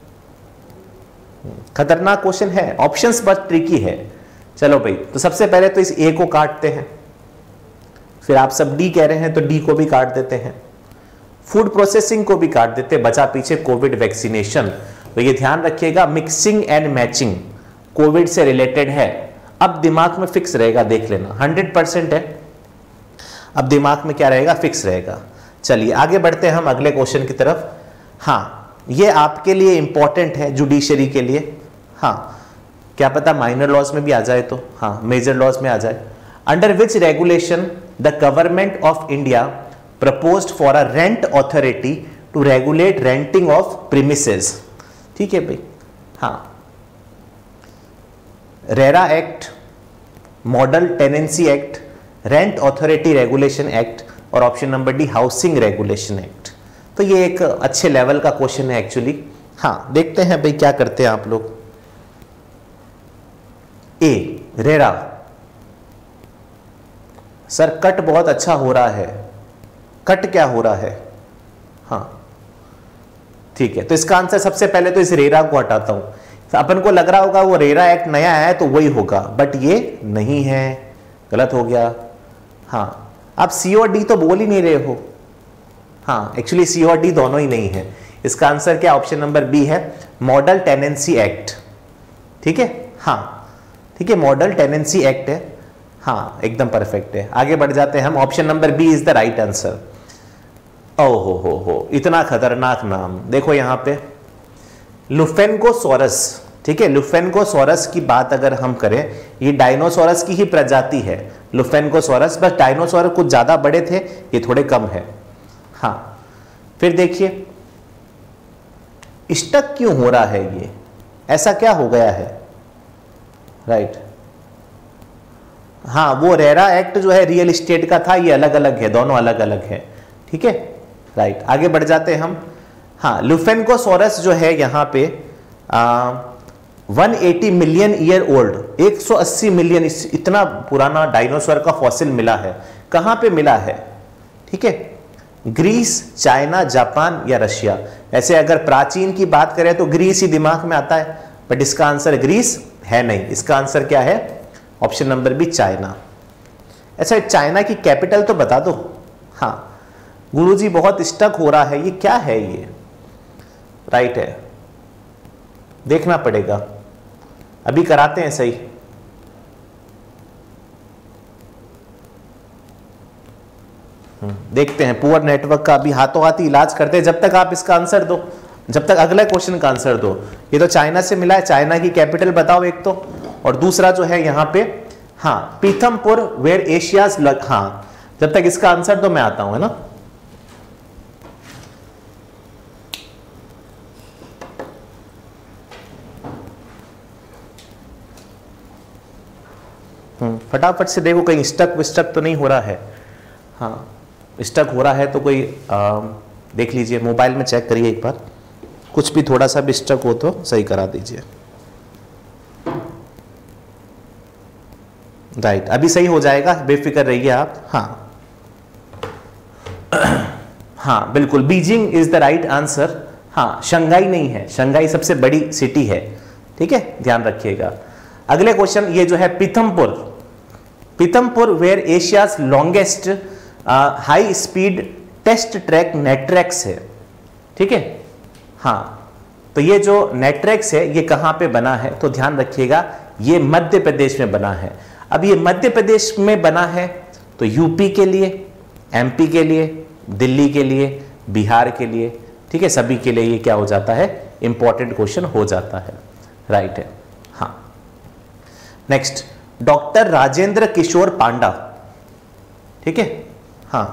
खतरनाक क्वेश्चन है, ऑप्शंस बहुत ट्रिकी है। चलो भाई, तो सबसे पहले तो इस ए को काटते हैं, फिर आप सब डी कह रहे हैं तो डी को भी काट देते हैं, फूड प्रोसेसिंग को भी काट देते, बचा पीछे कोविड वैक्सीनेशन। तो ये ध्यान रखिएगा, मिक्सिंग एंड मैचिंग कोविड से रिलेटेड है। अब दिमाग में फिक्स रहेगा, देख लेना 100% है, अब दिमाग में क्या रहेगा, फिक्स रहेगा। चलिए आगे बढ़ते हैं हम अगले क्वेश्चन की तरफ। हाँ, ये आपके लिए इंपॉर्टेंट है, जुडिशरी के लिए। हाँ, क्या पता माइनर लॉज में भी आ जाए, तो हाँ मेजर लॉज में आ जाए। Under which regulation the government of India proposed for a rent authority to regulate renting of premises. ठीक है भाई, हाँ, RERA act, model tenancy act, rent authority regulation act, और option number D housing regulation act. तो ये एक अच्छे level का क्वेश्चन है एक्चुअली। हाँ, देखते हैं भाई क्या करते हैं आप लोग। ए, रेरा, सर कट बहुत अच्छा हो रहा है, कट क्या हो रहा है, हाँ ठीक है, तो इसका आंसर सबसे पहले तो इस रेरा को हटाता हूं। तो अपन को लग रहा होगा वो रेरा एक्ट नया है तो वही होगा, बट ये नहीं है, गलत हो गया। हाँ, आप सी और डी तो बोल ही नहीं रहे हो। हाँ, एक्चुअली सी और डी दोनों ही नहीं है। इसका आंसर क्या, ऑप्शन नंबर बी है, मॉडल टेनेंसी एक्ट। ठीक है, हाँ ठीक है, मॉडल टेनेंसी एक्ट है। हाँ, एकदम परफेक्ट है। आगे बढ़ जाते हैं हम, option number B is the right answer. ओहो हो, इतना खतरनाक नाम। देखो यहां पे लुफेनकोसोरस, ठीक है, लुफेनकोसोरस की बात अगर हम करें, ये डायनोसोरस की ही प्रजाति है लुफेनकोसोरस, बस डायनोसोर कुछ ज्यादा बड़े थे, ये थोड़े कम है। हाँ, फिर देखिए स्टक क्यों हो रहा है, ये ऐसा क्या हो गया है, राइट। हाँ, वो रेरा एक्ट जो है रियल एस्टेट का था, ये अलग अलग है, दोनों अलग अलग है। ठीक है, राइट। आगे बढ़ जाते हैं हम। हाँ, लुफेनकोसोरस जो है यहाँ पे 180 मिलियन ईयर ओल्ड, 180 मिलियन इतना पुराना डायनासोर का फॉसिल मिला है। कहाँ पे मिला है? ठीक है, ग्रीस, चाइना, जापान या रशिया। ऐसे अगर प्राचीन की बात करें तो ग्रीस ही दिमाग में आता है, बट इसका आंसर ग्रीस है नहीं। इसका आंसर क्या है? Option number B, China. अच्छा, चाइना की कैपिटल तो बता दो। हाँ गुरुजी, बहुत स्टक हो रहा है, ये क्या है? ये राइट है, देखना पड़ेगा, अभी कराते हैं सही। देखते हैं, पुअर नेटवर्क का अभी हाथों हाथ इलाज करते हैं, जब तक आप इसका आंसर दो, जब तक अगले क्वेश्चन का आंसर दो। ये तो चाइना से मिला है, चाइना की कैपिटल बताओ एक तो, और दूसरा जो है यहाँ पे हाँ पीथमपुर वेयर एशियाज हाँ, जब तक इसका आंसर दो मैं आता हूं, है ना। फटाफट से देखो कहीं स्टक विस्टक तो नहीं हो रहा है। हाँ स्टक हो रहा है तो कोई देख लीजिए, मोबाइल में चेक करिए एक बार, कुछ भी थोड़ा सा भी स्टक हो तो सही करा दीजिए। राइट, अभी सही हो जाएगा, बेफिक्र रहिए आप। हाँ हाँ बिल्कुल, Beijing is the right answer. हाँ, शंघाई नहीं है, शंघाई सबसे बड़ी सिटी है, ठीक है, ध्यान रखिएगा। अगले क्वेश्चन ये जो है Pithampur, Pithampur where Asia's longest high speed test track NATRAX है, ठीक है। हाँ, तो ये जो नेट्रैक्स है ये कहाँ पे बना है? तो ध्यान रखिएगा, ये मध्य प्रदेश में बना है। अब ये मध्य प्रदेश में बना है तो यूपी के लिए, एमपी के लिए, दिल्ली के लिए, बिहार के लिए, ठीक है, सभी के लिए ये क्या हो जाता है? इंपॉर्टेंट क्वेश्चन हो जाता है। राइट है। हाँ, नेक्स्ट, डॉक्टर राजेंद्र किशोर पांडा, ठीक है। हाँ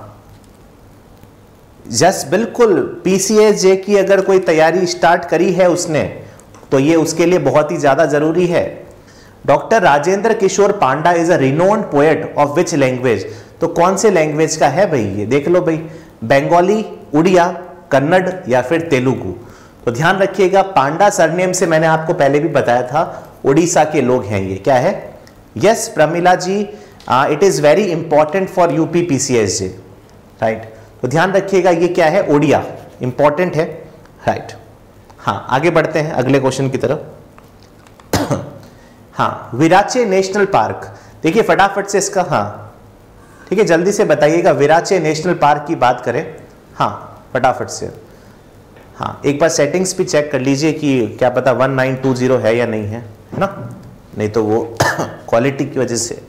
यस, बिल्कुल, पीसीएसजे की अगर कोई तैयारी स्टार्ट करी है उसने तो ये उसके लिए बहुत ही ज्यादा जरूरी है। Doctor Rajendra Kishore Panda is a renowned poet of which language? तो कौन से लैंग्वेज का है भाई? ये देख लो भाई, बंगाली, उड़िया, कन्नड़ या फिर तेलुगु। तो ध्यान रखिएगा, पांडा सरनेम से मैंने आपको पहले भी बताया था, उड़ीसा के लोग हैं ये। क्या है? Yes Pramila ji, it is very important for UP PCSJ. Right, तो ध्यान रखिएगा ये क्या है? ओडिया, इंपॉर्टेंट है। राइट। हाँ, आगे बढ़ते हैं अगले क्वेश्चन की तरफ। हाँ, विराचे नेशनल पार्क, देखिए फटाफट से इसका, हाँ ठीक है, जल्दी से बताइएगा, विराचे नेशनल पार्क की बात करें। हाँ फटाफट से, हाँ एक बार सेटिंग्स भी चेक कर लीजिए कि क्या पता 1920 है या नहीं है ना, नहीं तो वो क्वालिटी की वजह से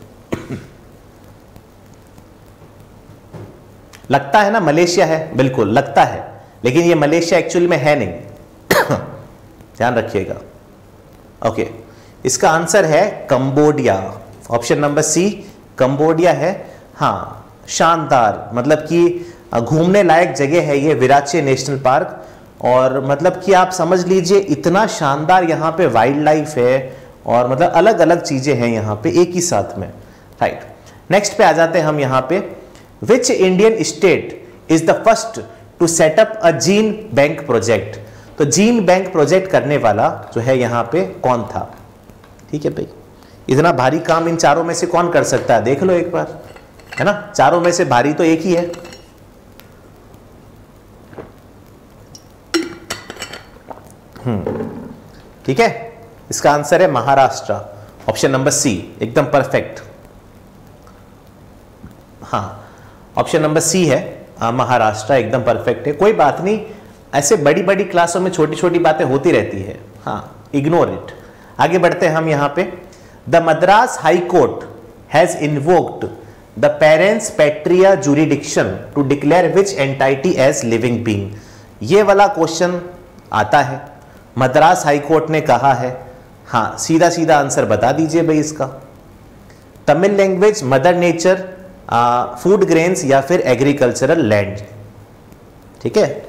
लगता है ना मलेशिया है, बिल्कुल लगता है, लेकिन ये मलेशिया एक्चुअली में है नहीं। ध्यान रखिएगा। ओके, इसका आंसर है Cambodia, option number C, Cambodia है। हाँ, शानदार, मतलब कि घूमने लायक जगह है ये विराचे नेशनल पार्क, और मतलब कि आप समझ लीजिए इतना शानदार यहाँ पे वाइल्ड लाइफ है, और मतलब अलग अलग चीजें हैं यहाँ पे एक ही साथ में। राइट, नेक्स्ट पे आ जाते हैं हम यहाँ पे, which Indian state is the first to set up a gene bank project? तो जीन बैंक प्रोजेक्ट करने वाला जो है यहाँ पे कौन था? ठीक है भाई, इतना भारी काम इन चारों में से कौन कर सकता है? देख लो एक बार, है ना, चारों में से भारी तो एक ही है। ठीक है, इसका आंसर है महाराष्ट्र, ऑप्शन नंबर सी, एकदम परफेक्ट। हाँ, ऑप्शन नंबर सी है, महाराष्ट्र, एकदम परफेक्ट है। कोई बात नहीं, ऐसे बड़ी बड़ी क्लासों में छोटी छोटी बातें होती रहती है। हाँ, इग्नोर इट। आगे बढ़ते हैं हम यहाँ पे, the Madras high court has invoked the parens patriae jurisdiction to declare which entity as living being? ये वाला क्वेश्चन आता है, मद्रास हाई कोर्ट ने कहा है। हाँ, सीधा सीधा आंसर बता दीजिए भाई इसका। Tamil language, mother nature, food grains या फिर एग्रीकल्चरल लैंड? ठीक है,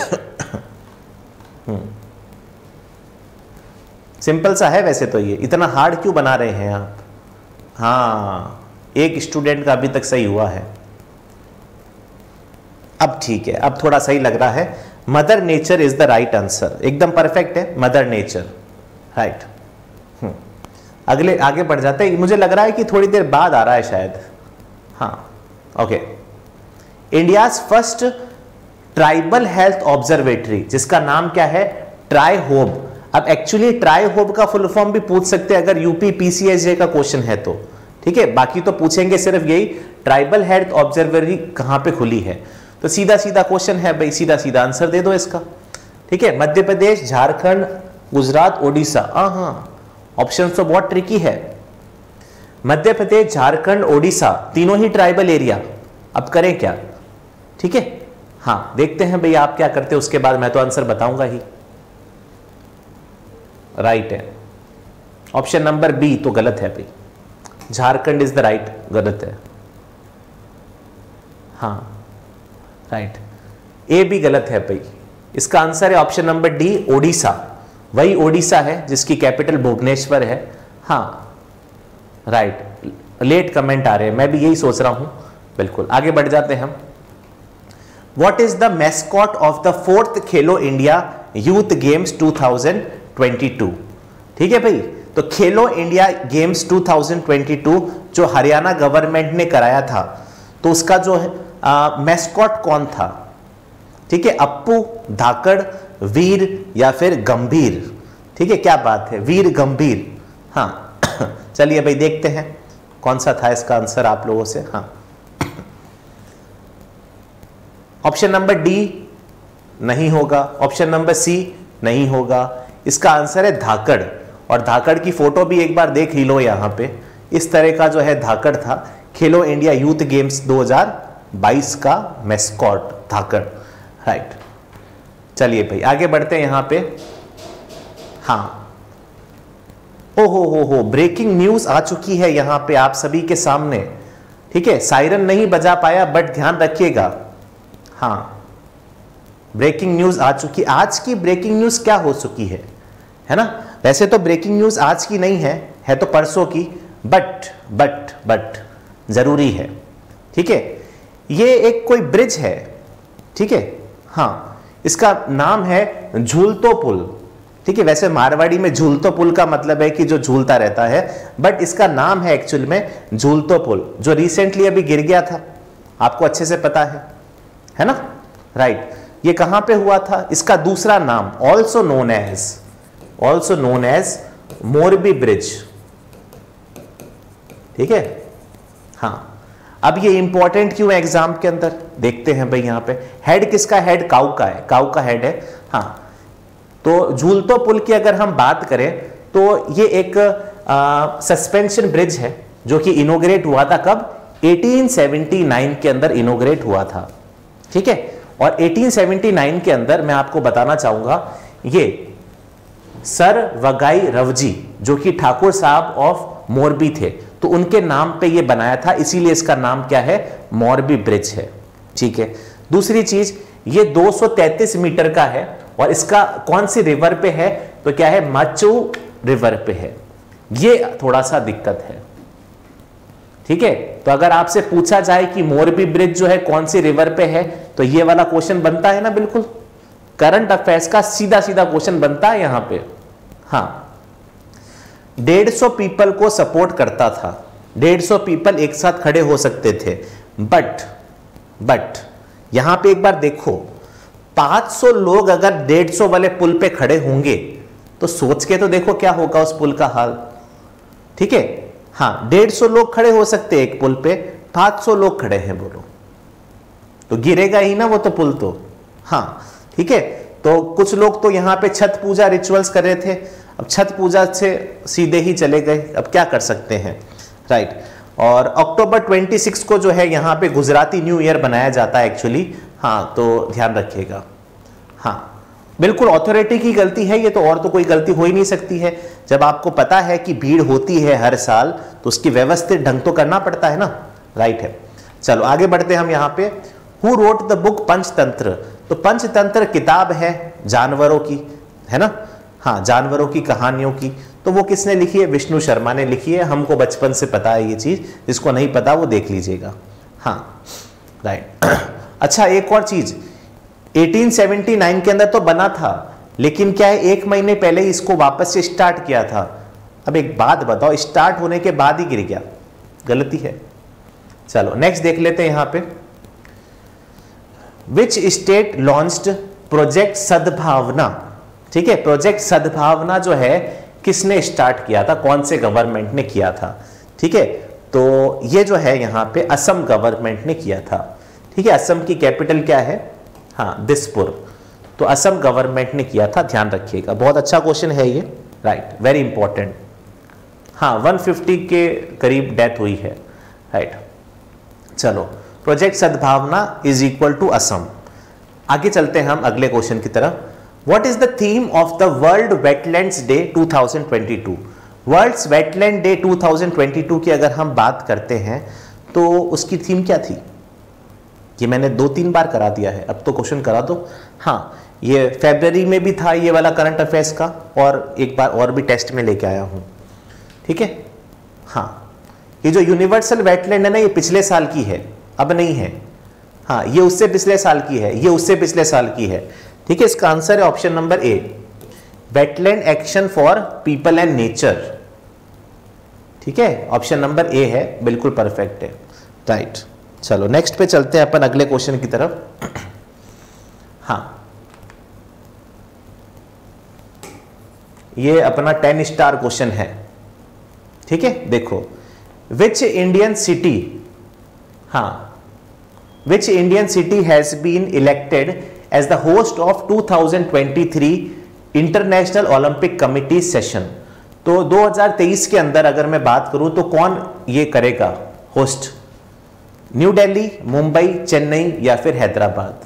सिंपल सा है वैसे तो, ये इतना हार्ड क्यों बना रहे हैं आप? हाँ, एक स्टूडेंट का अभी तक सही हुआ है, अब ठीक है, अब थोड़ा सही लग रहा है। Mother nature is the right answer, एकदम परफेक्ट है, मदर नेचर, राइट। अगले आगे बढ़ जाते हैं, मुझे लग रहा है कि थोड़ी देर बाद आ रहा है शायद। हाँ, okay. India's first tribal health observatory, जिसका नाम क्या है, ट्राई होब। अब एक्चुअली ट्राई होब का फुल फॉर्म भी पूछ सकते हैं अगर यूपी पीसीएसजे का क्वेश्चन है तो, ठीक है। बाकी तो पूछेंगे सिर्फ यही, ट्राइबल हेल्थ ऑब्जर्वेटरी कहां पे खुली है। तो सीधा सीधा क्वेश्चन है भाई, सीधा सीधा आंसर दे दो इसका, ठीक है। मध्य प्रदेश, झारखंड, गुजरात, ओडिशा। हाँ, ऑप्शन तो बहुत ट्रिकी है। मध्य प्रदेश, झारखंड, ओडिशा, तीनों ही ट्राइबल एरिया। अब करें क्या, ठीक है। हाँ, देखते हैं भाई आप क्या करते हैं, उसके बाद मैं तो आंसर बताऊंगा ही। राइट है, ऑप्शन नंबर बी तो गलत है भाई, झारखंड इज द राइट, गलत है। हाँ, राइट, ए भी गलत है भाई। इसका आंसर है ऑप्शन नंबर डी, ओडिशा। वही ओडिशा है जिसकी कैपिटल भुवनेश्वर है। हाँ, राइट, लेट कमेंट आ रहे हैं, मैं भी यही सोच रहा हूं। बिल्कुल, आगे बढ़ जाते हैं हम। What is the mascot of the 4th Khelo India youth games 2022? ठीक है भाई, तो खेलो इंडिया गेम्स 2022 जो हरियाणा गवर्नमेंट ने कराया था, तो उसका जो है मैस्कॉट कौन था? ठीक है, अप्पू, धाकड़, वीर या फिर गंभीर? ठीक है, क्या बात है, वीर गंभीर। हाँ चलिए भाई देखते हैं कौन सा था इसका आंसर आप लोगों से। हाँ, ऑप्शन नंबर डी नहीं होगा, ऑप्शन नंबर सी नहीं होगा, इसका आंसर है धाकड़। और धाकड़ की फोटो भी एक बार देख ही लो, यहां पे इस तरह का जो है धाकड़ था। खेलो इंडिया यूथ गेम्स 2022 का मैस्कॉट धाकड़, राइट। चलिए भाई आगे बढ़ते हैं यहां पे। हाँ, हो ब्रेकिंग न्यूज आ चुकी है यहां पे आप सभी के सामने। ठीक है, सायरन नहीं बजा पाया बट ध्यान रखिएगा। हाँ, ब्रेकिंग न्यूज आ चुकी। आज की ब्रेकिंग न्यूज क्या हो चुकी है ना? वैसे तो ब्रेकिंग न्यूज आज की नहीं है तो परसों की, बट जरूरी है। ठीक है, ये एक कोई ब्रिज है, ठीक है। हाँ, इसका नाम है झूलतो पुल। ठीक है, वैसे मारवाड़ी में झूलतो पुल का मतलब है कि जो झूलता रहता है, बट इसका नाम है एक्चुअल में झूलतो पुल, जो रिसेंटली अभी गिर गया था, आपको अच्छे से पता है ना? राइट, ये कहां पे हुआ था? इसका दूसरा नाम also known as Morbi bridge. ठीक है, हाँ। अब ये इंपॉर्टेंट क्यों है एग्जाम के अंदर, देखते हैं भाई। यहां पे हेड किसका? हेड काऊ का है, काऊ का हेड है। हाँ, तो झूलतो पुल की अगर हम बात करें तो ये एक सस्पेंशन ब्रिज है जो कि इनोग्रेट हुआ था कब? 1879 के अंदर इनोग्रेट हुआ था। ठीक है, और 1879 के अंदर मैं आपको बताना चाहूंगा, ये सर वगाई रवजी जो कि ठाकुर साहब ऑफ मोरबी थे, तो उनके नाम पे ये बनाया था, इसीलिए इसका नाम क्या है? मोरबी ब्रिज है। ठीक है, दूसरी चीज, ये 233 मीटर का है और इसका कौन सी रिवर पे है? तो क्या है? मच्चू रिवर पे है। ये थोड़ा सा दिक्कत है। ठीक है, तो अगर आपसे पूछा जाए कि मोरबी ब्रिज जो है कौन सी रिवर पे है, तो ये वाला क्वेश्चन बनता है ना, बिल्कुल करंट अफेयर्स का सीधा सीधा क्वेश्चन बनता है यहां पे। हाँ, 150 पीपल को सपोर्ट करता था, 150 पीपल एक साथ खड़े हो सकते थे, बट यहां पे एक बार देखो, 500 लोग अगर 150 वाले पुल पे खड़े होंगे तो सोच के तो देखो क्या होगा उस पुल का हाल। ठीक है, हाँ, 150 लोग खड़े हो सकते हैं एक पुल पे, 500 लोग खड़े हैं, बोलो तो गिरेगा ही ना वो तो पुल तो। हाँ, ठीक है, तो कुछ लोग तो यहां पे छठ पूजा रिचुअल्स कर रहे थे, अब छठ पूजा से सीधे ही चले गए, अब क्या कर सकते हैं, राइट। और अक्टूबर 26 को जो है यहाँ पे गुजराती न्यू ईयर बनाया जाता है एक्चुअली। हाँ, तो ध्यान रखिएगा। हाँ, बिल्कुल अथॉरिटी की गलती है ये तो, और तो कोई गलती हो ही नहीं सकती है। जब आपको पता है कि भीड़ होती है हर साल, तो उसकी व्यवस्थित ढंग तो करना पड़ता है ना, राइट है। चलो आगे बढ़ते हैं हम यहाँ पे। Who wrote the book Panchatantra? तो पंचतंत्र किताब है जानवरों की, है ना? हाँ, जानवरों की कहानियों की। तो वो किसने लिखी है? विष्णु शर्मा ने लिखी है। हमको बचपन से पता है ये चीज, जिसको नहीं पता वो देख लीजिएगा। हाँ, राइट। अच्छा, एक और चीज, 1879 के अंदर तो बना था, लेकिन क्या है 1 महीने पहले ही इसको वापस से स्टार्ट किया था। अब एक बात बताओ, स्टार्ट होने के बाद ही गिर गया, गलती है। चलो नेक्स्ट देख लेते हैं यहां पे, विच स्टेट लॉन्च्ड प्रोजेक्ट सद्भावना। ठीक है, प्रोजेक्ट सद्भावना जो है किसने स्टार्ट किया था, कौन से गवर्नमेंट ने किया था। ठीक है, तो ये जो है यहां पे असम गवर्नमेंट ने किया था। ठीक है, असम की कैपिटल क्या है, हाँ दिसपुर, तो असम गवर्नमेंट ने किया था, ध्यान रखिएगा। बहुत अच्छा क्वेश्चन है ये, राइट, वेरी इंपॉर्टेंट। हाँ 150 के करीब डेथ हुई है, राइट। चलो, प्रोजेक्ट सद्भावना इज इक्वल टू असम। आगे चलते हैं हम अगले क्वेश्चन की तरफ। What is the theme of the world wetlands day 2022? World's wetland day 2022 की अगर हम बात करते हैं तो उसकी थीम क्या थी? ये मैंने 2-3 बार करा दिया है, अब तो क्वेश्चन करा दो। हाँ, ये फरवरी में भी था ये वाला करंट अफेयर्स का, और एक बार और भी टेस्ट में लेके आया हूं। ठीक है, हाँ, ये जो यूनिवर्सल वेटलैंड है ना, ये पिछले साल की है, अब नहीं है। हाँ, ये उससे पिछले साल की है, ये उससे पिछले साल की है। ठीक है, इसका आंसर है option number A, wetland action for people and nature. ठीक है, ऑप्शन नंबर ए है, बिल्कुल परफेक्ट है, राइट। चलो नेक्स्ट पे चलते हैं अपन अगले क्वेश्चन की तरफ। हाँ, ये अपना 10 स्टार क्वेश्चन है। ठीक है, देखो, विच इंडियन सिटी, हाँ, which Indian city has been elected as the host of 2023 international Olympic committee session. तो 2023 के अंदर अगर मैं बात करूं तो कौन ये करेगा होस्ट? न्यू दिल्ली, मुंबई, चेन्नई या फिर हैदराबाद?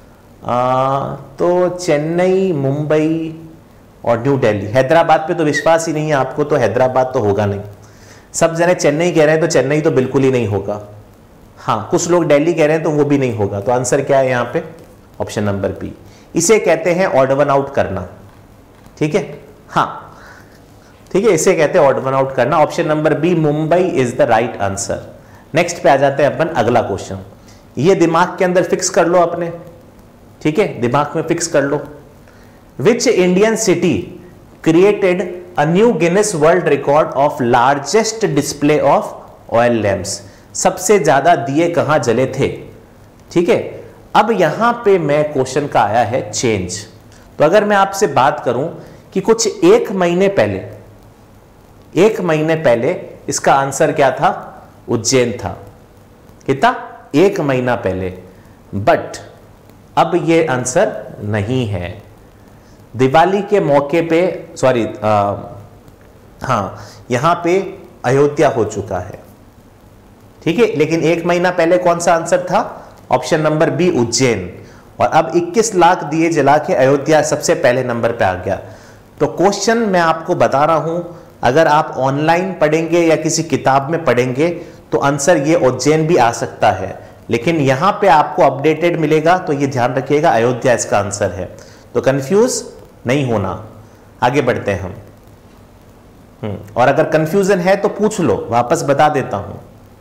तो चेन्नई, मुंबई और न्यू दिल्ली। हैदराबाद पे तो विश्वास ही नहीं है आपको, तो हैदराबाद तो होगा नहीं। सब जने चेन्नई कह रहे हैं, तो चेन्नई तो बिल्कुल ही नहीं होगा। हाँ, कुछ लोग दिल्ली कह रहे हैं, तो वो भी नहीं होगा। तो आंसर क्या है यहाँ पे? Option number B. इसे कहते हैं ऑड वन आउट करना। ठीक है, हाँ, ठीक है, इसे कहते हैं ऑड वन आउट करना। Option number B, Mumbai is the right answer. Next पे आ जाते हैं अपन अगला क्वेश्चन। ये दिमाग के अंदर फिक्स कर लो अपने, ठीक है, दिमाग में फिक्स कर लो। Which Indian city created a new Guinness world record of largest display of oil lamps? सबसे ज्यादा दिए कहां जले थे? ठीक है, अब यहां पे मैं क्वेश्चन का आया है चेंज। तो अगर मैं आपसे बात करूं कि कुछ 1 महीने पहले, 1 महीने पहले इसका आंसर क्या था? उज्जैन था। कितना? 1 महीना पहले। बट अब ये आंसर नहीं है। दिवाली के मौके पे, सॉरी, हाँ, यहां पे अयोध्या हो चुका है। ठीक है, लेकिन 1 महीना पहले कौन सा आंसर था? Option number B, Ujjain. और अब 21 लाख दिए जला के अयोध्या सबसे पहले नंबर पे आ गया। तो क्वेश्चन मैं आपको बता रहा हूं, अगर आप ऑनलाइन पढ़ेंगे या किसी किताब में पढ़ेंगे तो आंसर ये उज्जैन भी आ सकता है, लेकिन यहां पे आपको अपडेटेड मिलेगा, तो ये ध्यान रखिएगा अयोध्या इसका आंसर है। तो कंफ्यूज नहीं होना, आगे बढ़ते हैं हम। और अगर कंफ्यूजन है तो पूछ लो, वापस बता देता हूं।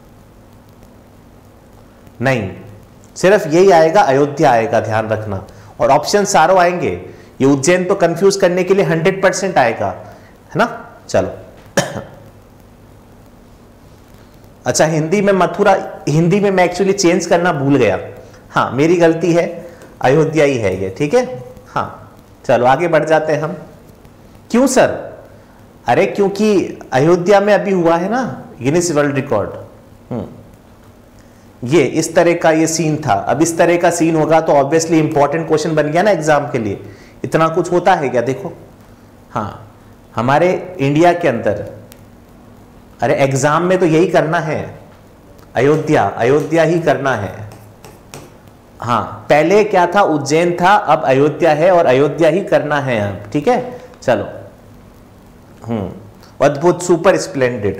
नहीं, सिर्फ यही आएगा, अयोध्या आएगा, ध्यान रखना। और ऑप्शन सारों आएंगे, ये उज्जैन तो कंफ्यूज करने के लिए 100% आएगा, है ना। चलो अच्छा, हिंदी में मथुरा, हिंदी में मैं एक्चुअली चेंज करना भूल गया, हाँ मेरी गलती है, अयोध्या ही है ये। ठीक है, हाँ, चलो आगे बढ़ जाते हैं हम। क्यों सर? अरे क्योंकि अयोध्या में अभी हुआ है ना गिनीज वर्ल्ड रिकॉर्ड। ये इस तरह का ये सीन था। अब इस तरह का सीन होगा तो ऑब्वियसली इंपॉर्टेंट क्वेश्चन बन गया ना एग्जाम के लिए। इतना कुछ होता है क्या? देखो, हाँ, हमारे इंडिया के अंदर, अरे एग्जाम में तो यही करना है, अयोध्या, अयोध्या ही करना है। हाँ, पहले क्या था? उज्जैन था, अब अयोध्या है और अयोध्या ही करना है अब। ठीक है, चलो, अद्भुत, सुपर स्प्लेंडेड,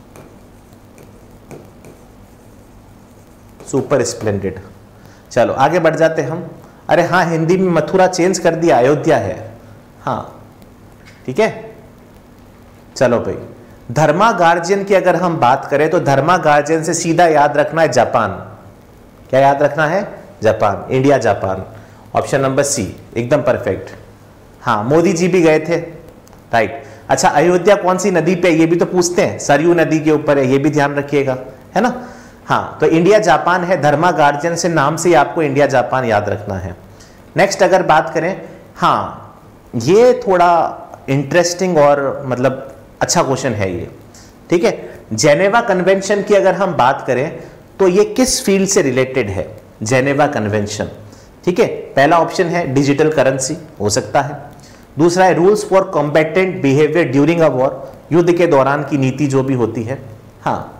सुपर स्प्लेंडेड। चलो आगे बढ़ जाते हम। अरे हाँ, हिंदी में मथुरा चेंज कर दिया, अयोध्या है। हाँ ठीक है, चलो भाई। धर्मा गार्जियन की अगर हम बात करें तो धर्मा गार्जियन से सीधा याद रखना है जापान। क्या याद रखना है? Japan, India Japan. Option number C एकदम परफेक्ट। हाँ, मोदी जी भी गए थे, राइट। अच्छा, अयोध्या कौन सी नदी पे, ये भी तो पूछते हैं, सरयू नदी के ऊपर है, ये भी ध्यान रखिएगा, है ना। हाँ, तो इंडिया जापान है, धर्मा गार्जियन से नाम से आपको इंडिया जापान याद रखना है। नेक्स्ट अगर बात करें, हाँ ये थोड़ा इंटरेस्टिंग और मतलब अच्छा क्वेश्चन है ये, ठीक है। जेनेवा कन्वेंशन की अगर हम बात करें तो ये किस फील्ड से रिलेटेड है, जेनेवा कन्वेंशन, ठीक है। पहला ऑप्शन है डिजिटल करेंसी, हो सकता है। दूसरा है rules for combatant behaviour during a war, युद्ध के दौरान की नीति जो भी होती है। हाँ,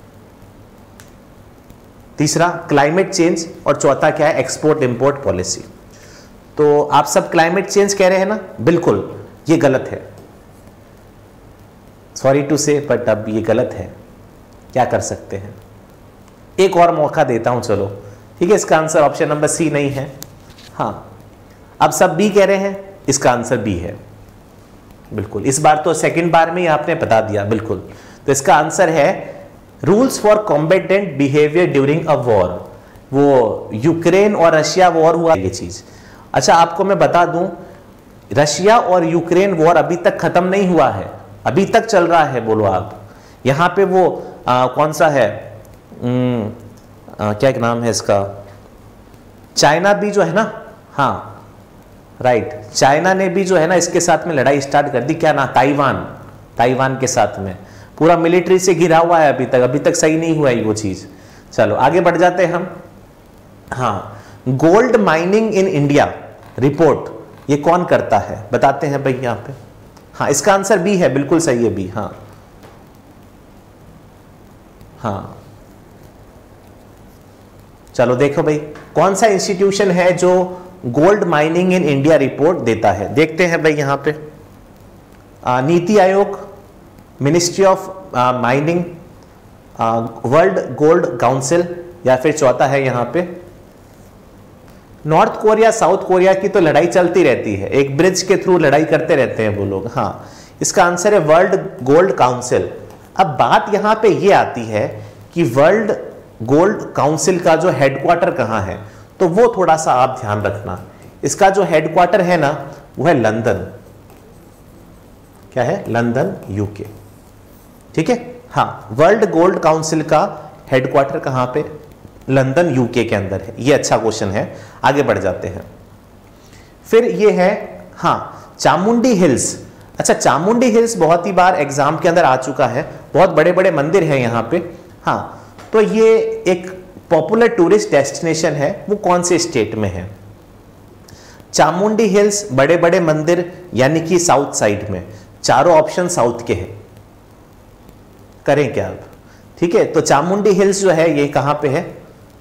तीसरा क्लाइमेट चेंज, और चौथा क्या है, एक्सपोर्ट इंपोर्ट पॉलिसी। तो आप सब क्लाइमेट चेंज कह रहे हैं ना, बिल्कुल ये गलत है, सॉरी टू से, बट अब ये गलत है, क्या कर सकते हैं। एक और मौका देता हूं, चलो ठीक है। इसका आंसर ऑप्शन नंबर सी नहीं है। हाँ, अब सब बी कह रहे हैं, इसका आंसर बी है, बिल्कुल। इस बार तो सेकंड बार में ही आपने बता दिया, बिल्कुल। तो इसका आंसर है rules for combatant behaviour during a war. वो यूक्रेन और रशिया वॉर हुआ ये चीज। अच्छा, आपको मैं बता दूं, रशिया और यूक्रेन वॉर अभी तक खत्म नहीं हुआ है, अभी तक चल रहा है। बोलो आप, यहां पे वो कौन सा है, क्या एक नाम है इसका, चाइना भी जो है ना, हाँ राइट, चाइना ने भी जो है ना इसके साथ में लड़ाई स्टार्ट कर दी। क्या ना, ताइवान, ताइवान के साथ में पूरा मिलिट्री से घिरा हुआ है अभी तक सही नहीं हुआ है वो चीज। चलो आगे बढ़ जाते हैं हम। हाँ, gold mining in India report, ये कौन करता है बताते हैं भाई यहाँ पे। हाँ, इसका आंसर बी है, बिल्कुल सही है बी। हाँ हाँ, चलो देखो भाई, कौन सा इंस्टीट्यूशन है जो gold mining in India report देता है, देखते हैं भाई यहाँ पे। Niti Aayog, ministry of mining, world gold council, या फिर चौथा है यहाँ पे नॉर्थ कोरिया साउथ कोरिया की तो लड़ाई चलती रहती है, एक ब्रिज के थ्रू लड़ाई करते रहते हैं वो लोग। हाँ, इसका आंसर है वर्ल्ड गोल्ड काउंसिल। अब बात यहाँ पे ये आती है कि वर्ल्ड गोल्ड काउंसिल का जो हेडक्वार्टर कहाँ है, तो वो थोड़ा सा आप ध्यान रखना। इसका जो हेडक्वार्टर है ना वो है लंदन, क्या है, लंदन यूके, ठीक है। हाँ, वर्ल्ड गोल्ड काउंसिल का हेडक्वार्टर कहाँ पे, लंदन यूके के अंदर है। ये अच्छा क्वेश्चन है, आगे बढ़ जाते हैं। फिर ये है हाँ चामुंडी हिल्स। अच्छा, चामुंडी हिल्स बहुत ही बार एग्जाम के अंदर आ चुका है, बहुत बड़े बड़े मंदिर हैं यहाँ पे। हाँ, तो ये एक पॉपुलर टूरिस्ट डेस्टिनेशन है, वो कौन से स्टेट में है। चामुंडी हिल्स, बड़े बड़े मंदिर, यानी कि साउथ साइड में। चारों ऑप्शन साउथ के हैं, करें क्या अब, ठीक है। तो चामुंडी हिल्स जो है ये कहां पे है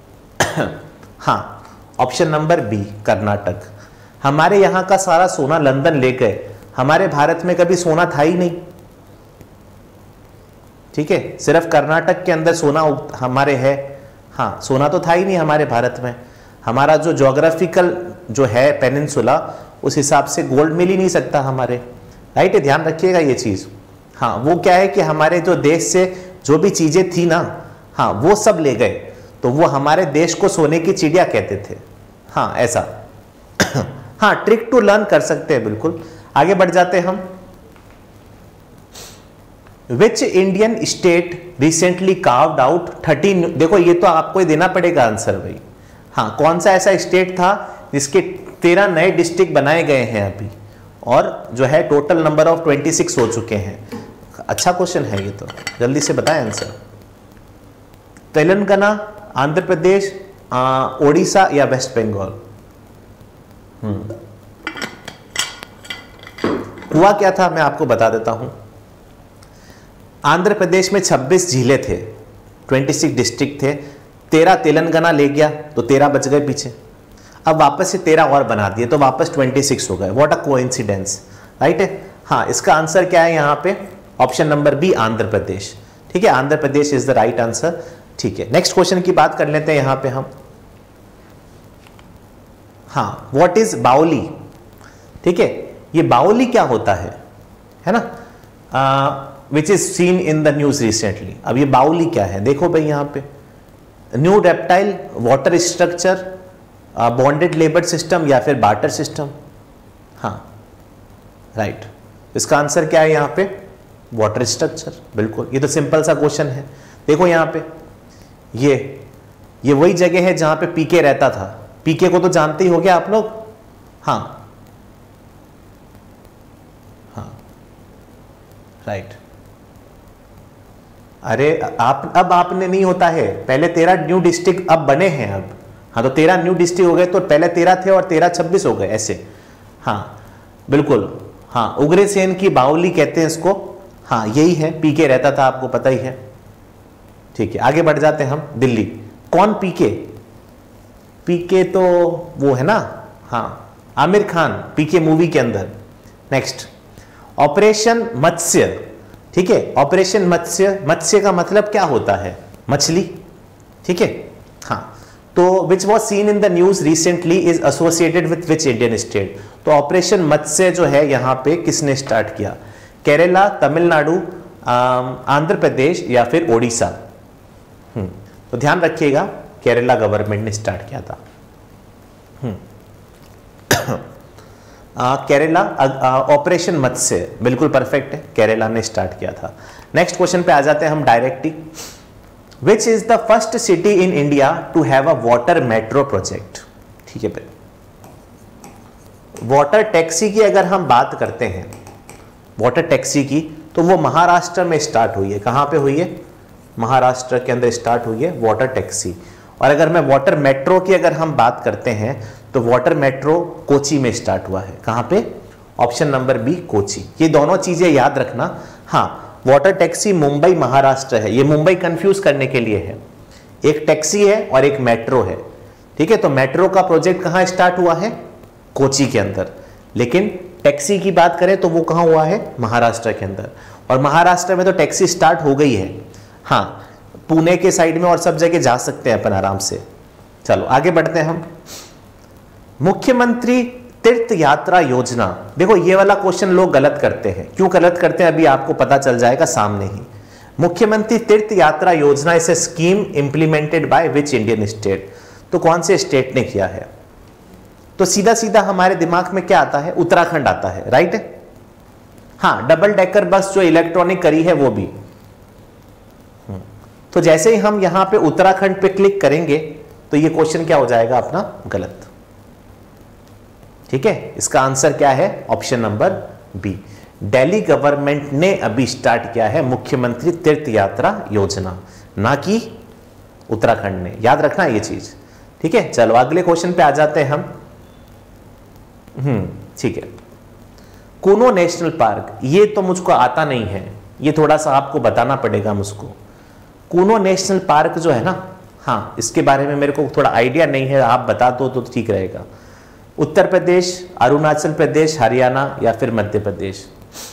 हाँ, ऑप्शन नंबर बी कर्नाटक। हमारे यहां का सारा सोना लंदन ले गए, हमारे भारत में कभी सोना था ही नहीं, ठीक है। सिर्फ कर्नाटक के अंदर सोना हमारे है। हाँ, सोना तो था ही नहीं हमारे भारत में। हमारा जो ज्योग्राफिकल जो है पेनिनसुला, उस हिसाब से गोल्ड मिल ही नहीं सकता हमारे, राइट। ध्यान रखिएगा ये चीज। हाँ, वो क्या है कि हमारे जो देश से जो भी चीजें थी ना, हाँ वो सब ले गए, तो वो हमारे देश को सोने की चिड़िया कहते थे। हाँ ऐसा हाँ, ट्रिक टू लर्न कर सकते हैं, बिल्कुल। आगे बढ़ जाते हैं हम। Which Indian state recently carved out 13, देखो ये तो आपको ही देना पड़ेगा आंसर भाई। हाँ, कौन सा ऐसा स्टेट था जिसके 13 नए डिस्ट्रिक्ट बनाए गए हैं अभी, और जो है टोटल नंबर ऑफ 26 हो चुके हैं। अच्छा क्वेश्चन है ये, तो जल्दी से बताएं आंसर। तेलंगाना, आंध्र प्रदेश, ओडिशा या वेस्ट बंगाल। हुआ क्या था मैं आपको बता देता हूं। आंध्र प्रदेश में 26 जिले थे, 26 डिस्ट्रिक्ट थे, 13 तेलंगाना ले गया तो 13 बच गए पीछे। अब वापस से 13 और बना दिए तो वापस 26 हो गए। व्हाट अ कोइंसिडेंस, राइट है। हाँ, इसका आंसर क्या है यहाँ पे, option number B Andhra Pradesh, ठीक है। Andhra Pradesh is the right answer, ठीक है। नेक्स्ट क्वेश्चन की बात कर लेते हैं यहाँ पे हम। हाँ, व्हाट इज बाउली, ठीक है। ये बाउली क्या होता है ना, which is seen in the news recently. अब ये बाउली क्या है, देखो भाई यहाँ पे, new reptile, water structure, bonded labour system या फिर बार्टर सिस्टम? हाँ, राइट। इसका आंसर क्या है यहाँ पे? Water structure. बिल्कुल, ये तो सिंपल सा क्वेश्चन है। देखो यहाँ पे ये वही जगह है जहां पे पीके रहता था। पीके को तो जानते ही हो गया आप लोग। हाँ हाँ, राइट। अरे अब आपने नहीं होता है, पहले 13 न्यू डिस्ट्रिक्ट अब बने हैं अब। हाँ, तो 13 न्यू डिस्ट्रिक्ट हो गए, तो पहले 13 थे और 13 26 हो गए ऐसे। हाँ बिल्कुल, हाँ, उग्रसेन की बावली कहते हैं इसको। हाँ, यही है, पीके रहता था, आपको पता ही है। ठीक है, आगे बढ़ जाते हैं हम। दिल्ली, कौन पीके? पीके तो वो है ना, हाँ, आमिर खान, पीके मूवी के अंदर। Next, operation Matsya. ठीक है, ऑपरेशन मत्स्य, मत्स्य का मतलब क्या होता है? मछली। ठीक है, हाँ। तो which was seen in the news recently is associated with which Indian state? तो ऑपरेशन मत्स्य जो है यहाँ पे किसने स्टार्ट किया? केरला, तमिलनाडु, आंध्र प्रदेश या फिर ओडिशा? तो ध्यान रखिएगा, केरला गवर्नमेंट ने स्टार्ट किया था। केरला, ऑपरेशन मत्स्य, बिल्कुल परफेक्ट है, केरला ने स्टार्ट किया था। नेक्स्ट क्वेश्चन पे आ जाते हैं हम directly. Which is the first city in India to have a water metro project? ठीक है, फिर वाटर टैक्सी की अगर हम बात करते हैं, वाटर टैक्सी की, तो वो महाराष्ट्र में स्टार्ट हुई है। कहां पे हुई है? महाराष्ट्र के अंदर स्टार्ट हुई है वाटर टैक्सी। और अगर मैं वाटर मेट्रो की अगर हम बात करते हैं, तो वाटर मेट्रो कोची में स्टार्ट हुआ है। कहां पे? Option number B, Kochi. ये दोनों चीजें याद रखना। हाँ, वाटर टैक्सी मुंबई महाराष्ट्र है, ये मुंबई कंफ्यूज करने के लिए है। एक टैक्सी है और एक मेट्रो है। ठीक है, तो मेट्रो का प्रोजेक्ट कहां स्टार्ट हुआ है? कोची के अंदर। लेकिन टैक्सी की बात करें तो वो कहां हुआ है? महाराष्ट्र के अंदर। और महाराष्ट्र में तो टैक्सी स्टार्ट हो गई है। हाँ, पुणे के साइड में और सब जगह जा सकते हैं अपन आराम से। चलो आगे बढ़ते हैं हम। मुख्यमंत्री तीर्थ यात्रा योजना, देखो ये वाला क्वेश्चन लोग गलत करते हैं। क्यों गलत करते हैं अभी आपको पता चल जाएगा सामने ही। मुख्यमंत्री Tirth Yatra Yojana is a scheme implemented by which Indian state? तो कौन से स्टेट ने किया है? तो सीधा सीधा हमारे दिमाग में क्या आता है? उत्तराखंड आता है, राइट? हाँ, डबल डेकर बस जो इलेक्ट्रॉनिक करी है वो भी। तो जैसे ही हम यहां पे उत्तराखंड पे क्लिक करेंगे तो ये क्वेश्चन क्या हो जाएगा अपना? गलत। ठीक है, इसका आंसर क्या है? Option number B, Delhi government ने अभी स्टार्ट किया है मुख्यमंत्री तीर्थ यात्रा योजना, ना कि उत्तराखंड ने। याद रखना ये चीज। ठीक है, चलो अगले क्वेश्चन पे आ जाते हैं हम। ठीक है, कूनो नेशनल पार्क, ये तो मुझको आता नहीं है, ये थोड़ा सा आपको बताना पड़ेगा मुझको। कूनो नेशनल पार्क जो है ना, हाँ, इसके बारे में मेरे को थोड़ा आइडिया नहीं है, आप बता दो तो ठीक रहेगा। उत्तर प्रदेश, अरुणाचल प्रदेश, हरियाणा या फिर मध्य प्रदेश?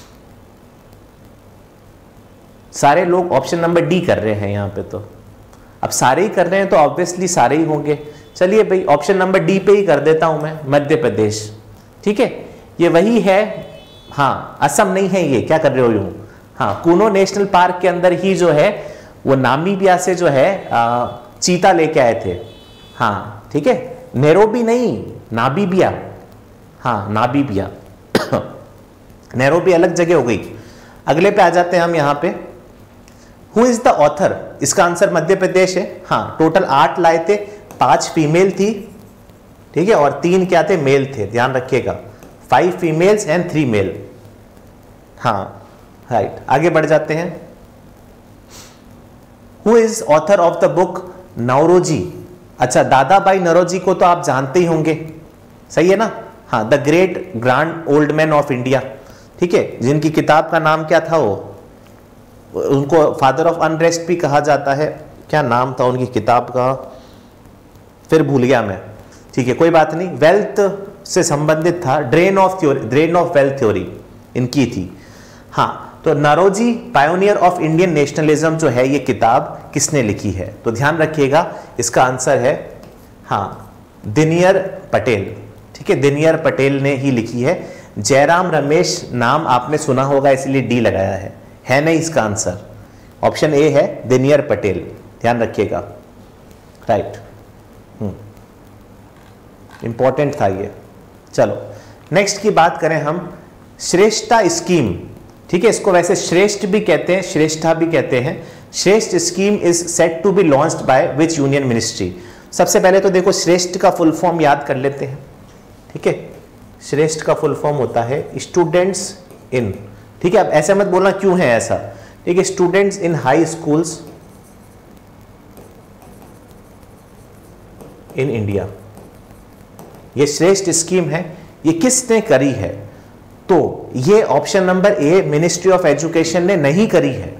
सारे लोग ऑप्शन नंबर डी कर रहे हैं यहाँ पे। तो अब सारे ही कर रहे हैं तो ऑब्वियसली सारे ही होंगे। चलिए भाई, ऑप्शन नंबर डी पे ही कर देता हूं मैं, मध्य प्रदेश। ठीक है, ये वही है। हाँ, असम नहीं है ये, क्या कर रहे हो यूं? हाँ, कूनो नेशनल पार्क के अंदर ही जो है वो नामीबिया से जो है चीता लेके आए थे। हाँ, ठीक है, नैरोबी नहीं, नामीबिया। हाँ, नामीबिया। नैरोबी अलग जगह हो गई। अगले पे आ जाते हैं हम यहाँ पे। Who is the author? इसका आंसर मध्य प्रदेश है। हाँ, टोटल 8 लाए थे, 5 फीमेल थी, ठीक है, और 3 क्या थे? मेल थे। ध्यान रखिएगा, 5 फीमेल्स एंड 3 मेल। हाँ, राइट। आगे बढ़ जाते हैं। Who is author of the book Naoroji? अच्छा, दादा भाई नौरोजी को तो आप जानते ही होंगे, सही है ना? हाँ, the great grand old man of India. ठीक है, जिनकी किताब का नाम क्या था? वो, उनको फादर ऑफ अनरेस्ट भी कहा जाता है। क्या नाम था उनकी किताब का? फिर भूल गया मैं। ठीक है, कोई बात नहीं। वेल्थ से संबंधित था, ड्रेन ऑफ वेल्थ थ्योरी इनकी थी। हाँ, तो Naoroji pioneer of Indian nationalism जो है, ये किताब किसने लिखी है? तो ध्यान रखिएगा, इसका आंसर है हाँ, दिनकर पटेल। ठीक है, दिनकर पटेल ने ही लिखी है। जयराम रमेश नाम आपने सुना होगा, इसलिए डी लगाया है नहीं इसका आंसर। ऑप्शन ए है दिनकर पटेल, ध्यान रखिएगा, राइट। इंपॉर्टेंट था ये। चलो नेक्स्ट की बात करें हम, श्रेष्ठा स्कीम, ठीक है, इसको वैसे श्रेष्ठ भी कहते हैं, श्रेष्ठा भी कहते हैं। Shreshtha scheme is set to be launched by which union ministry. सबसे पहले तो देखो श्रेष्ठ का फुल फॉर्म याद कर लेते हैं, ठीक है। श्रेष्ठ का फुल फॉर्म होता है स्टूडेंट्स इन, ठीक है। अब ऐसा मत बोलना क्यों है ऐसा, ठीक है, students in high schools in India, ये श्रेष्ठ स्कीम है। ये किसने करी है, तो ये option number A ministry of education ने नहीं करी है।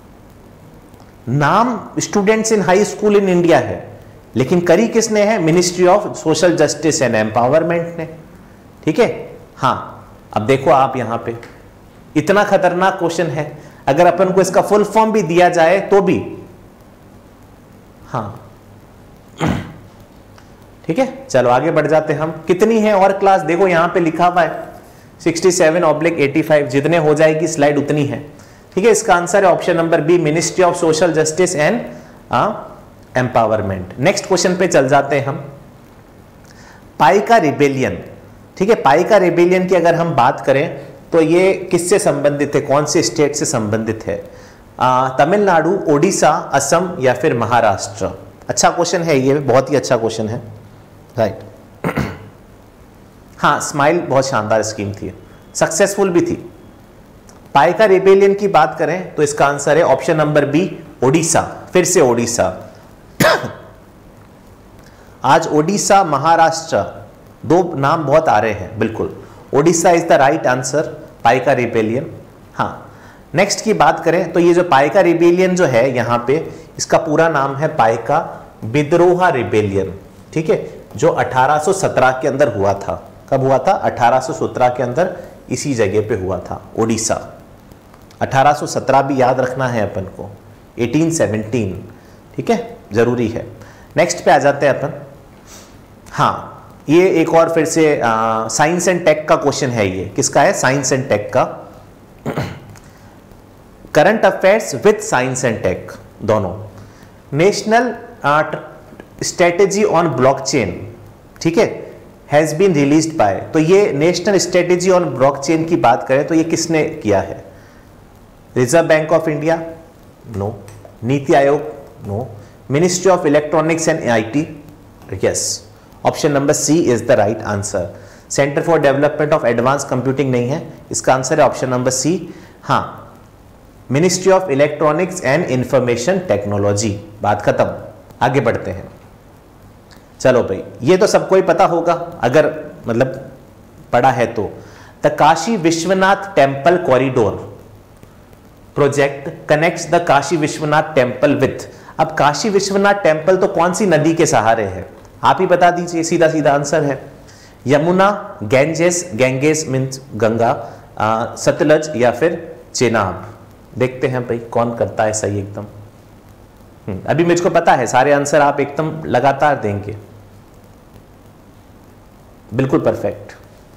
नाम students in high school in India है, लेकिन करी किसने है, ministry of social justice and empowerment ने, ठीक है। हाँ, अब देखो आप यहां पे इतना खतरनाक क्वेश्चन है, अगर अपन को इसका फुल फॉर्म भी दिया जाए तो भी, हाँ ठीक है। चलो आगे बढ़ जाते हैं हम। कितनी है और क्लास, देखो यहां पे लिखा हुआ है 67/85, जितने हो जाएगी स्लाइड उतनी है, ठीक है। इसका आंसर है option number B, ministry of social justice and empowerment. Next question पे चल जाते हैं हम, पाइका रिबेलियन, ठीक है। पाइका रिबेलियन की अगर हम बात करें तो ये किससे संबंधित है, कौन से स्टेट से संबंधित है, तमिलनाडु, ओडिशा, असम या फिर महाराष्ट्र। अच्छा क्वेश्चन है ये, बहुत ही अच्छा क्वेश्चन है, राइट। हाँ, स्माइल बहुत शानदार स्कीम थी, सक्सेसफुल भी थी। पाइका रिबेलियन की बात करें तो इसका आंसर है ऑप्शन नंबर बी, ओडिशा। फिर से ओडिशा। आज ओडिशा, महाराष्ट्र, दो नाम बहुत आ रहे हैं, बिल्कुल Odisha is the right answer, Paika rebellion. हाँ, नेक्स्ट की बात करें तो ये जो पाइका रिबेलियन जो है यहाँ पे, इसका पूरा नाम है पाइका विद्रोह रिबेलियन, ठीक है, जो 1817 के अंदर हुआ था। कब हुआ था, 1817 के अंदर, इसी जगह पे हुआ था, ओडिशा। 1817 भी याद रखना है अपन को, 1817, ठीक है, जरूरी है। नेक्स्ट पे आ जाते हैं अपन। हाँ, ये एक और फिर से साइंस एंड टेक का क्वेश्चन है, ये किसका है, साइंस एंड टेक का। Current affairs with science and tech दोनों। नेशनल स्ट्रेटेजी ऑन ब्लॉकचेन, ठीक है, हैज बीन रिलीज्ड बाय, तो ये नेशनल स्ट्रेटेजी ऑन ब्लॉकचेन की बात करें तो ये किसने किया है, reserve bank of India, no, Niti Aayog, no, ministry of electronics and IT, yes, option number C is the right answer. Centre for development of advance computing नहीं है, इसका आंसर है ऑप्शन नंबर सी, हाँ, ministry of electronics and information technology. बात खत्म, आगे बढ़ते हैं। चलो भाई, ये तो सबको ही पता होगा अगर मतलब पढ़ा है तो। The Kashi Vishwanath temple corridor project connects the Kashi Vishwanath temple with. अब काशी विश्वनाथ टेम्पल तो कौन सी नदी के सहारे है, आप ही बता दीजिए, सीधा सीधा आंसर है Yamuna, Ganges, Ganges means Ganga, Sutlej या फिर चेनाब। देखते हैं भाई कौन करता है सही एकदम। अभी मुझको पता है सारे आंसर आप एकदम लगातार देंगे, बिल्कुल perfect.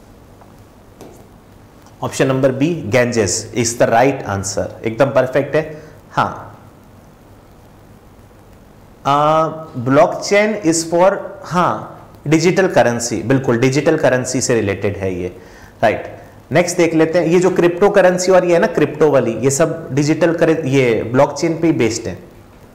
Option number B, Ganges is the right answer, एकदम परफेक्ट है। हाँ, ब्लॉकचेन इज फॉर, हाँ, डिजिटल करेंसी, बिल्कुल डिजिटल करेंसी से रिलेटेड है ये, राइट। नेक्स्ट देख लेते हैं, ये जो क्रिप्टो करेंसी और ये है ना क्रिप्टो वाली, ये सब डिजिटल ये ब्लॉकचेन पे ही बेस्ड है।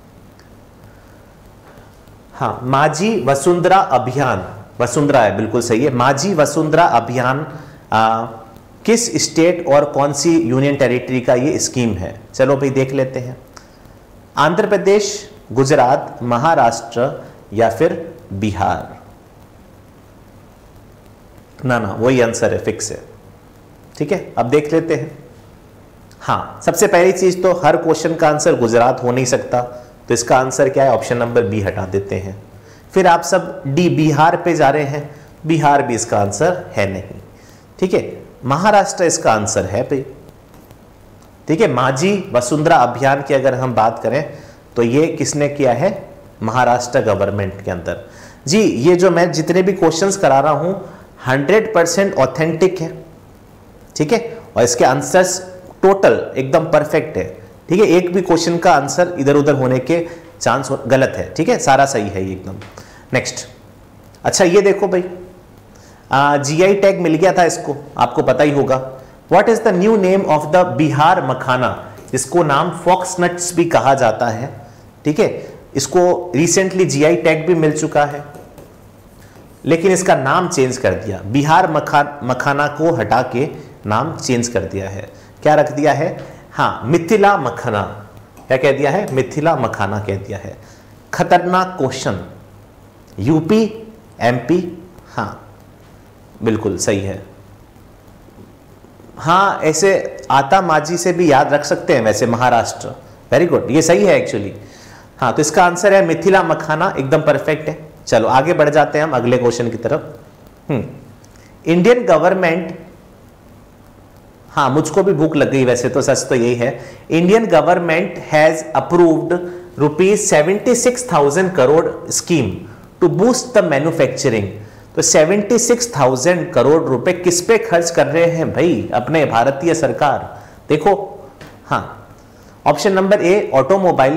हाँ, माझी वसुंधरा अभियान, वसुंधरा है, बिल्कुल सही है। माझी वसुंधरा अभियान किस स्टेट और कौन सी यूनियन टेरिटरी का ये स्कीम है, चलो भाई देख लेते हैं। आंध्र प्रदेश, गुजरात, महाराष्ट्र या फिर बिहार। ना ना, वही आंसर है, फिक्स है, ठीक है। अब देख लेते हैं। हाँ, सबसे पहली चीज तो हर क्वेश्चन का आंसर गुजरात हो नहीं सकता, तो इसका आंसर क्या है, ऑप्शन नंबर बी हटा देते हैं। फिर आप सब डी बिहार पे जा रहे हैं, बिहार भी इसका आंसर है नहीं, ठीक है। महाराष्ट्र इसका आंसर है भाई, ठीक है। माझी वसुंधरा अभियान की अगर हम बात करें तो ये किसने किया है, महाराष्ट्र गवर्नमेंट के अंदर। जी, ये जो मैं जितने भी क्वेश्चंस करा रहा हूं 100% ऑथेंटिक है, ठीक है, और इसके आंसर्स टोटल एकदम परफेक्ट है, ठीक है। एक भी क्वेश्चन का आंसर इधर उधर होने के चांस गलत है, ठीक है, सारा सही है ये एकदम। नेक्स्ट, अच्छा ये देखो भाई, जीआई टैग मिल गया था इसको, आपको पता ही होगा। What is the new name of the Bihar makhana, इसको नाम फॉक्स नट्स भी कहा जाता है, ठीक है। इसको रिसेंटली जीआई टैग भी मिल चुका है, लेकिन इसका नाम चेंज कर दिया, बिहार मखाना को हटा के नाम चेंज कर दिया है। क्या रख दिया है? हाँ, मिथिला मखाना। क्या कह दिया है? मिथिला मखाना कह दिया है। खतरनाक क्वेश्चन, यूपी एमपी, हाँ बिल्कुल सही है। हाँ, ऐसे आता माजी से भी याद रख सकते हैं वैसे, महाराष्ट्र, वेरी गुड, ये सही है एक्चुअली। हाँ, तो इसका आंसर है मिथिला मखाना, एकदम परफेक्ट है। चलो आगे बढ़ जाते हैं हम अगले क्वेश्चन की तरफ। इंडियन गवर्नमेंट, हाँ मुझको भी भूख लग गई वैसे तो, सच तो यही है। Indian government has approved ₹76,000 crore scheme to boost the manufacturing. तो 76,000 करोड़ रुपए किस पे खर्च कर रहे हैं भाई अपने भारतीय सरकार? देखो, हाँ, option number A automobile,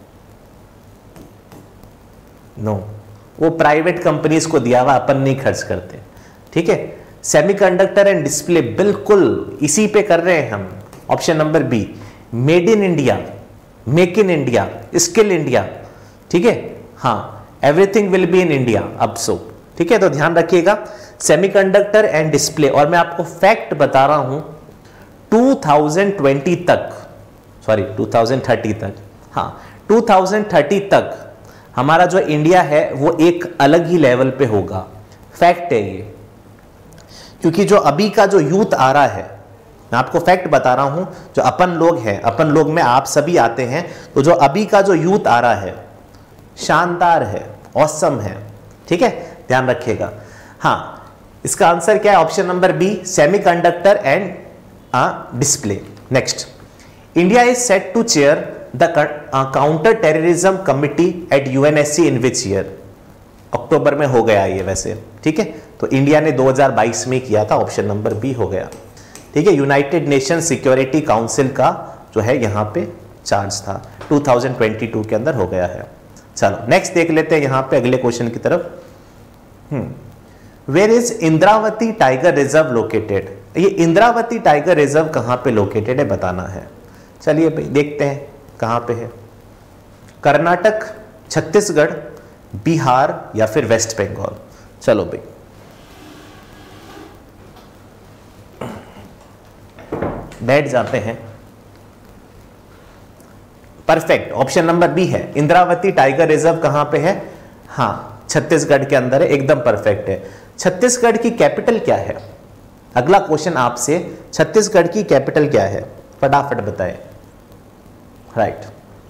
no, वो प्राइवेट कंपनीज को दिया हुआ, अपन नहीं खर्च करते, ठीक है। सेमीकंडक्टर एंड डिस्प्ले, बिल्कुल इसी पे कर रहे हैं हम। Option number B made in India, make in India, skill India, ठीक है। हाँ, everything will be in India अब सो, ठीक है। तो ध्यान रखिएगा, सेमीकंडक्टर एंड डिस्प्ले। और मैं आपको फैक्ट बता रहा हूं, 2020 तक, सॉरी 2030 तक, हाँ 2030 तक हमारा जो इंडिया है वो एक अलग ही लेवल पे होगा। फैक्ट है ये, क्योंकि जो अभी का जो यूथ आ रहा है, मैं आपको फैक्ट बता रहा हूं, जो अपन लोग हैं, अपन लोग में आप सभी आते हैं, तो जो अभी का जो यूथ आ रहा है शानदार है, ऑसम है, ठीक है, ध्यान रखिएगा। हाँ, इसका आंसर क्या है? Option number B semiconductor and display. Next, India is set to chair the counter terrorism committee at UNSC in which year? October में हो गया ये वैसे, ठीक है। तो इंडिया ने 2022 में किया था, ऑप्शन नंबर बी हो गया, ठीक है। यूनाइटेड नेशन सिक्योरिटी काउंसिल का जो है यहाँ पे चार्ज था, 2022 के अंदर हो गया है। चलो नेक्स्ट देख लेते हैं यहाँ पे अगले क्वेश्चन की तरफ। Where is Indravati tiger reserve located? ये इंद्रावती टाइगर रिजर्व कहाँ पे लोकेटेड है बताना है। चलिए भाई देखते हैं कहाँ पे है। कर्नाटक, छत्तीसगढ़, बिहार या फिर वेस्ट बंगाल? चलो भाई, बैठ जाते हैं। परफेक्ट, ऑप्शन नंबर बी है, इंद्रावती टाइगर रिजर्व कहां पे है? हाँ, छत्तीसगढ़ के अंदर है, एकदम परफेक्ट है। छत्तीसगढ़ की कैपिटल क्या है? अगला क्वेश्चन आपसे, छत्तीसगढ़ की कैपिटल क्या है? फटाफट बताएं। राइट,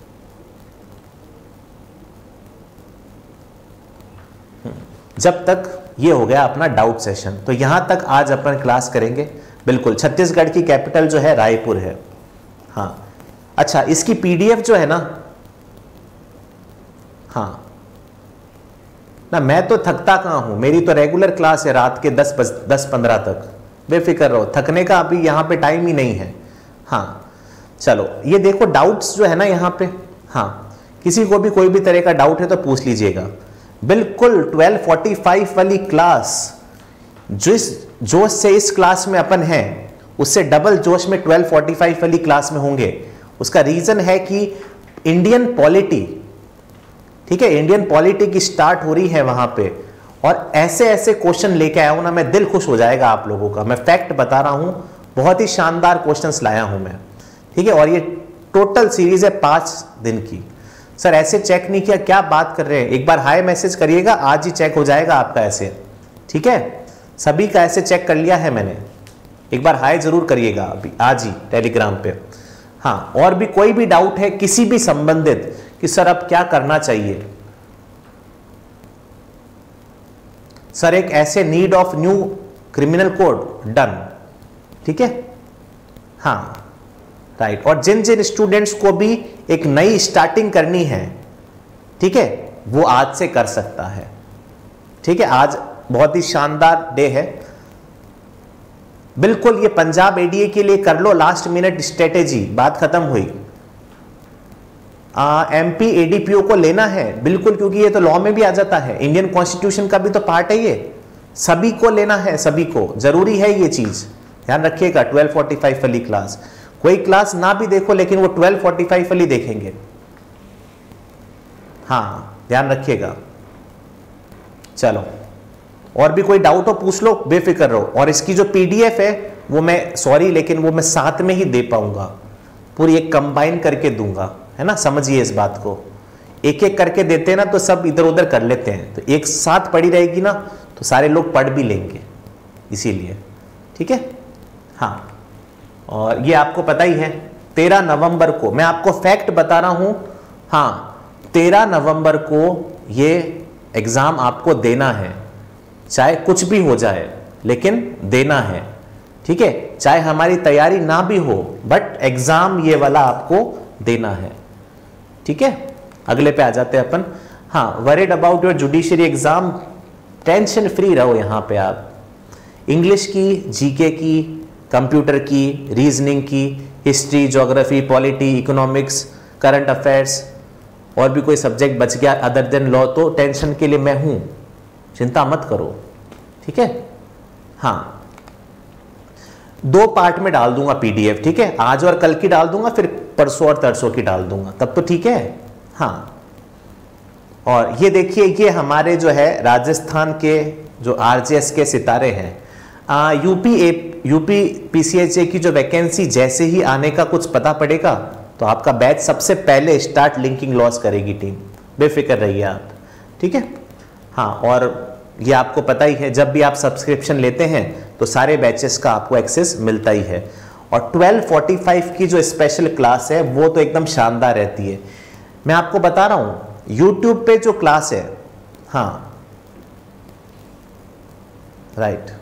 जब तक ये हो गया अपना डाउट सेशन, तो यहां तक आज अपन क्लास करेंगे। बिल्कुल, छत्तीसगढ़ की कैपिटल जो है रायपुर है। हाँ, अच्छा, इसकी पीडीएफ जो है ना, हाँ ना, मैं तो थकता कहाँ हूं, मेरी तो रेगुलर क्लास है रात के 10-15 तक, बेफिक्र रहो, थकने का अभी यहाँ पे टाइम ही नहीं है। हाँ चलो, ये देखो डाउट्स जो है ना यहाँ पे, हाँ किसी को भी कोई भी तरह का डाउट है तो पूछ लीजिएगा। बिल्कुल 12:45 वाली क्लास, जिस जोश से इस क्लास में अपन हैं उससे डबल जोश में 12:45 वाली क्लास में होंगे। उसका रीजन है कि इंडियन पॉलिटी, ठीक है, इंडियन पॉलिटी की स्टार्ट हो रही है वहां पे, और ऐसे ऐसे क्वेश्चन लेके आया हूं ना, मैं दिल खुश हो जाएगा आप लोगों का। मैं फैक्ट बता रहा हूं, बहुत ही शानदार क्वेश्चंस लाया हूं मैं, ठीक है। और ये टोटल सीरीज है 5 दिन की। सर ऐसे चेक नहीं किया, क्या बात कर रहे हैं? एक बार हाई मैसेज करिएगा, आज ही चेक हो जाएगा आपका ऐसे, ठीक है। सभी का ऐसे चेक कर लिया है मैंने, एक बार हाई जरूर करिएगा अभी आज ही टेलीग्राम पे। हाँ, और भी कोई भी डाउट है किसी भी संबंधित कि सर अब क्या करना चाहिए, सर एक ऐसे need of new criminal code, done, ठीक है। हाँ राइट, और जिन जिन स्टूडेंट्स को भी एक नई स्टार्टिंग करनी है, ठीक है, वो आज से कर सकता है, ठीक है। आज बहुत ही शानदार डे है। बिल्कुल, ये पंजाब एडीए के लिए कर लो लास्ट मिनट स्ट्रेटेजी, बात खत्म हुई। एमपी एडीपीओ को लेना है बिल्कुल, क्योंकि ये तो लॉ में भी आ जाता है, इंडियन कॉन्स्टिट्यूशन का भी तो पार्ट है ये, सभी को लेना है, सभी को जरूरी है ये चीज, ध्यान रखिएगा। 12:45 वाली क्लास, कोई क्लास ना भी देखो लेकिन वो 12:45 वाली देखेंगे, हाँ ध्यान रखिएगा। चलो, और भी कोई डाउट हो पूछ लो, बेफिक्र रहो। और इसकी जो पीडीएफ है वो मैं, सॉरी लेकिन वो मैं साथ में ही दे पाऊंगा, पूरी एक कंबाइन करके दूंगा, है ना, समझिए इस बात को। एक एक करके देते हैं ना तो सब इधर उधर कर लेते हैं, तो एक साथ पढ़ी रहेगी ना तो सारे लोग पढ़ भी लेंगे, इसीलिए, ठीक है। हाँ, और ये आपको पता ही है 13 नवंबर को, मैं आपको फैक्ट बता रहा हूं, हाँ 13 नवंबर को ये एग्जाम आपको देना है, चाहे कुछ भी हो जाए लेकिन देना है, ठीक है। चाहे हमारी तैयारी ना भी हो बट एग्जाम ये वाला आपको देना है, ठीक है। अगले पे आ जाते हैं अपन। हाँ, worried about your judiciary exam, tension free रहो यहाँ पे आप। इंग्लिश की, जीके की, कंप्यूटर की, रीजनिंग की, history, geography, polity, economics, current affairs, और भी कोई सब्जेक्ट बच गया अदर देन लॉ तो टेंशन के लिए मैं हूं, चिंता मत करो, ठीक है। हाँ, 2 पार्ट में डाल दूंगा पीडीएफ, ठीक है, आज और कल की डाल दूंगा, फिर परसों और तरसों की डाल दूंगा, तब तो ठीक है। हाँ, और ये देखिए, ये हमारे जो है राजस्थान के जो आरजेएस के सितारे हैं, यूपी पीसीएचए की जो वैकेंसी जैसे ही आने का कुछ पता पड़ेगा तो आपका बैच सबसे पहले स्टार्ट लिंकिंग लॉस करेगी टीम, बेफिक्र रहिए आप, ठीक है। हाँ, और ये आपको पता ही है, जब भी आप सब्सक्रिप्शन लेते हैं तो सारे बैचेस का आपको एक्सेस मिलता ही है। और 12:45 की जो स्पेशल क्लास है वो तो एकदम शानदार रहती है। मैं आपको बता रहा हूं YouTube पे जो क्लास है, हाँ राइट,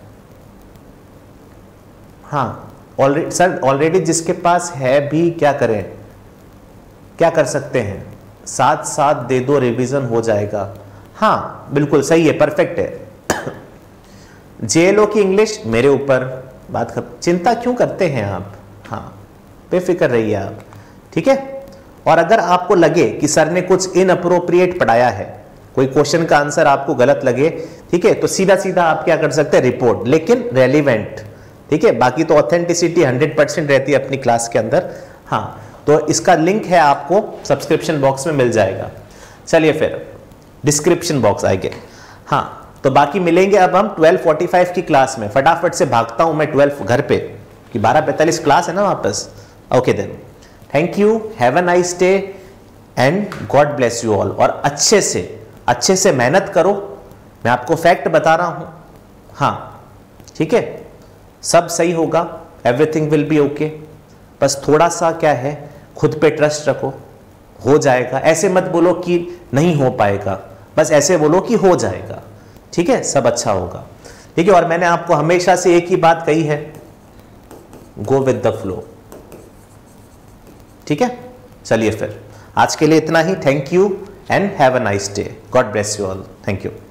हाँ ऑलरेडी सर, ऑलरेडी जिसके पास है भी क्या करें, क्या कर सकते हैं, साथ साथ दे दो, रिवीजन हो जाएगा। हाँ बिल्कुल सही है, परफेक्ट है। जेएलओ की इंग्लिश मेरे ऊपर बात कर, चिंता क्यों करते हैं आप, हाँ बेफिक्र रहिए आप, ठीक है। और अगर आपको लगे कि सर ने कुछ इनअप्रोप्रिएट पढ़ाया है, कोई क्वेश्चन का आंसर आपको गलत लगे, ठीक है, तो सीधा सीधा आप क्या कर सकते हैं, रिपोर्ट, लेकिन रेलिवेंट, ठीक है। बाकी तो ऑथेंटिसिटी 100% रहती है अपनी क्लास के अंदर। हाँ, तो इसका लिंक है आपको सब्सक्रिप्शन बॉक्स में मिल जाएगा। चलिए फिर डिस्क्रिप्शन बॉक्स आएंगे। हाँ, तो बाकी मिलेंगे अब हम 12:45 की क्लास में। फटाफट से भागता हूं मैं 12 घर पे, कि 12:45 क्लास है ना वापस। Okay then, thank you, have a nice day and God bless you all. और अच्छे से मेहनत करो, मैं आपको फैक्ट बता रहा हूं, हाँ ठीक है, सब सही होगा, एवरीथिंग विल बी ओके। बस थोड़ा सा क्या है, खुद पे ट्रस्ट रखो, हो जाएगा। ऐसे मत बोलो कि नहीं हो पाएगा, बस ऐसे बोलो कि हो जाएगा, ठीक है, सब अच्छा होगा, ठीक है। और मैंने आपको हमेशा से एक ही बात कही है, गो विद द फ्लो, ठीक है। चलिए फिर आज के लिए इतना ही, thank you and have a nice day, God bless you all, thank you.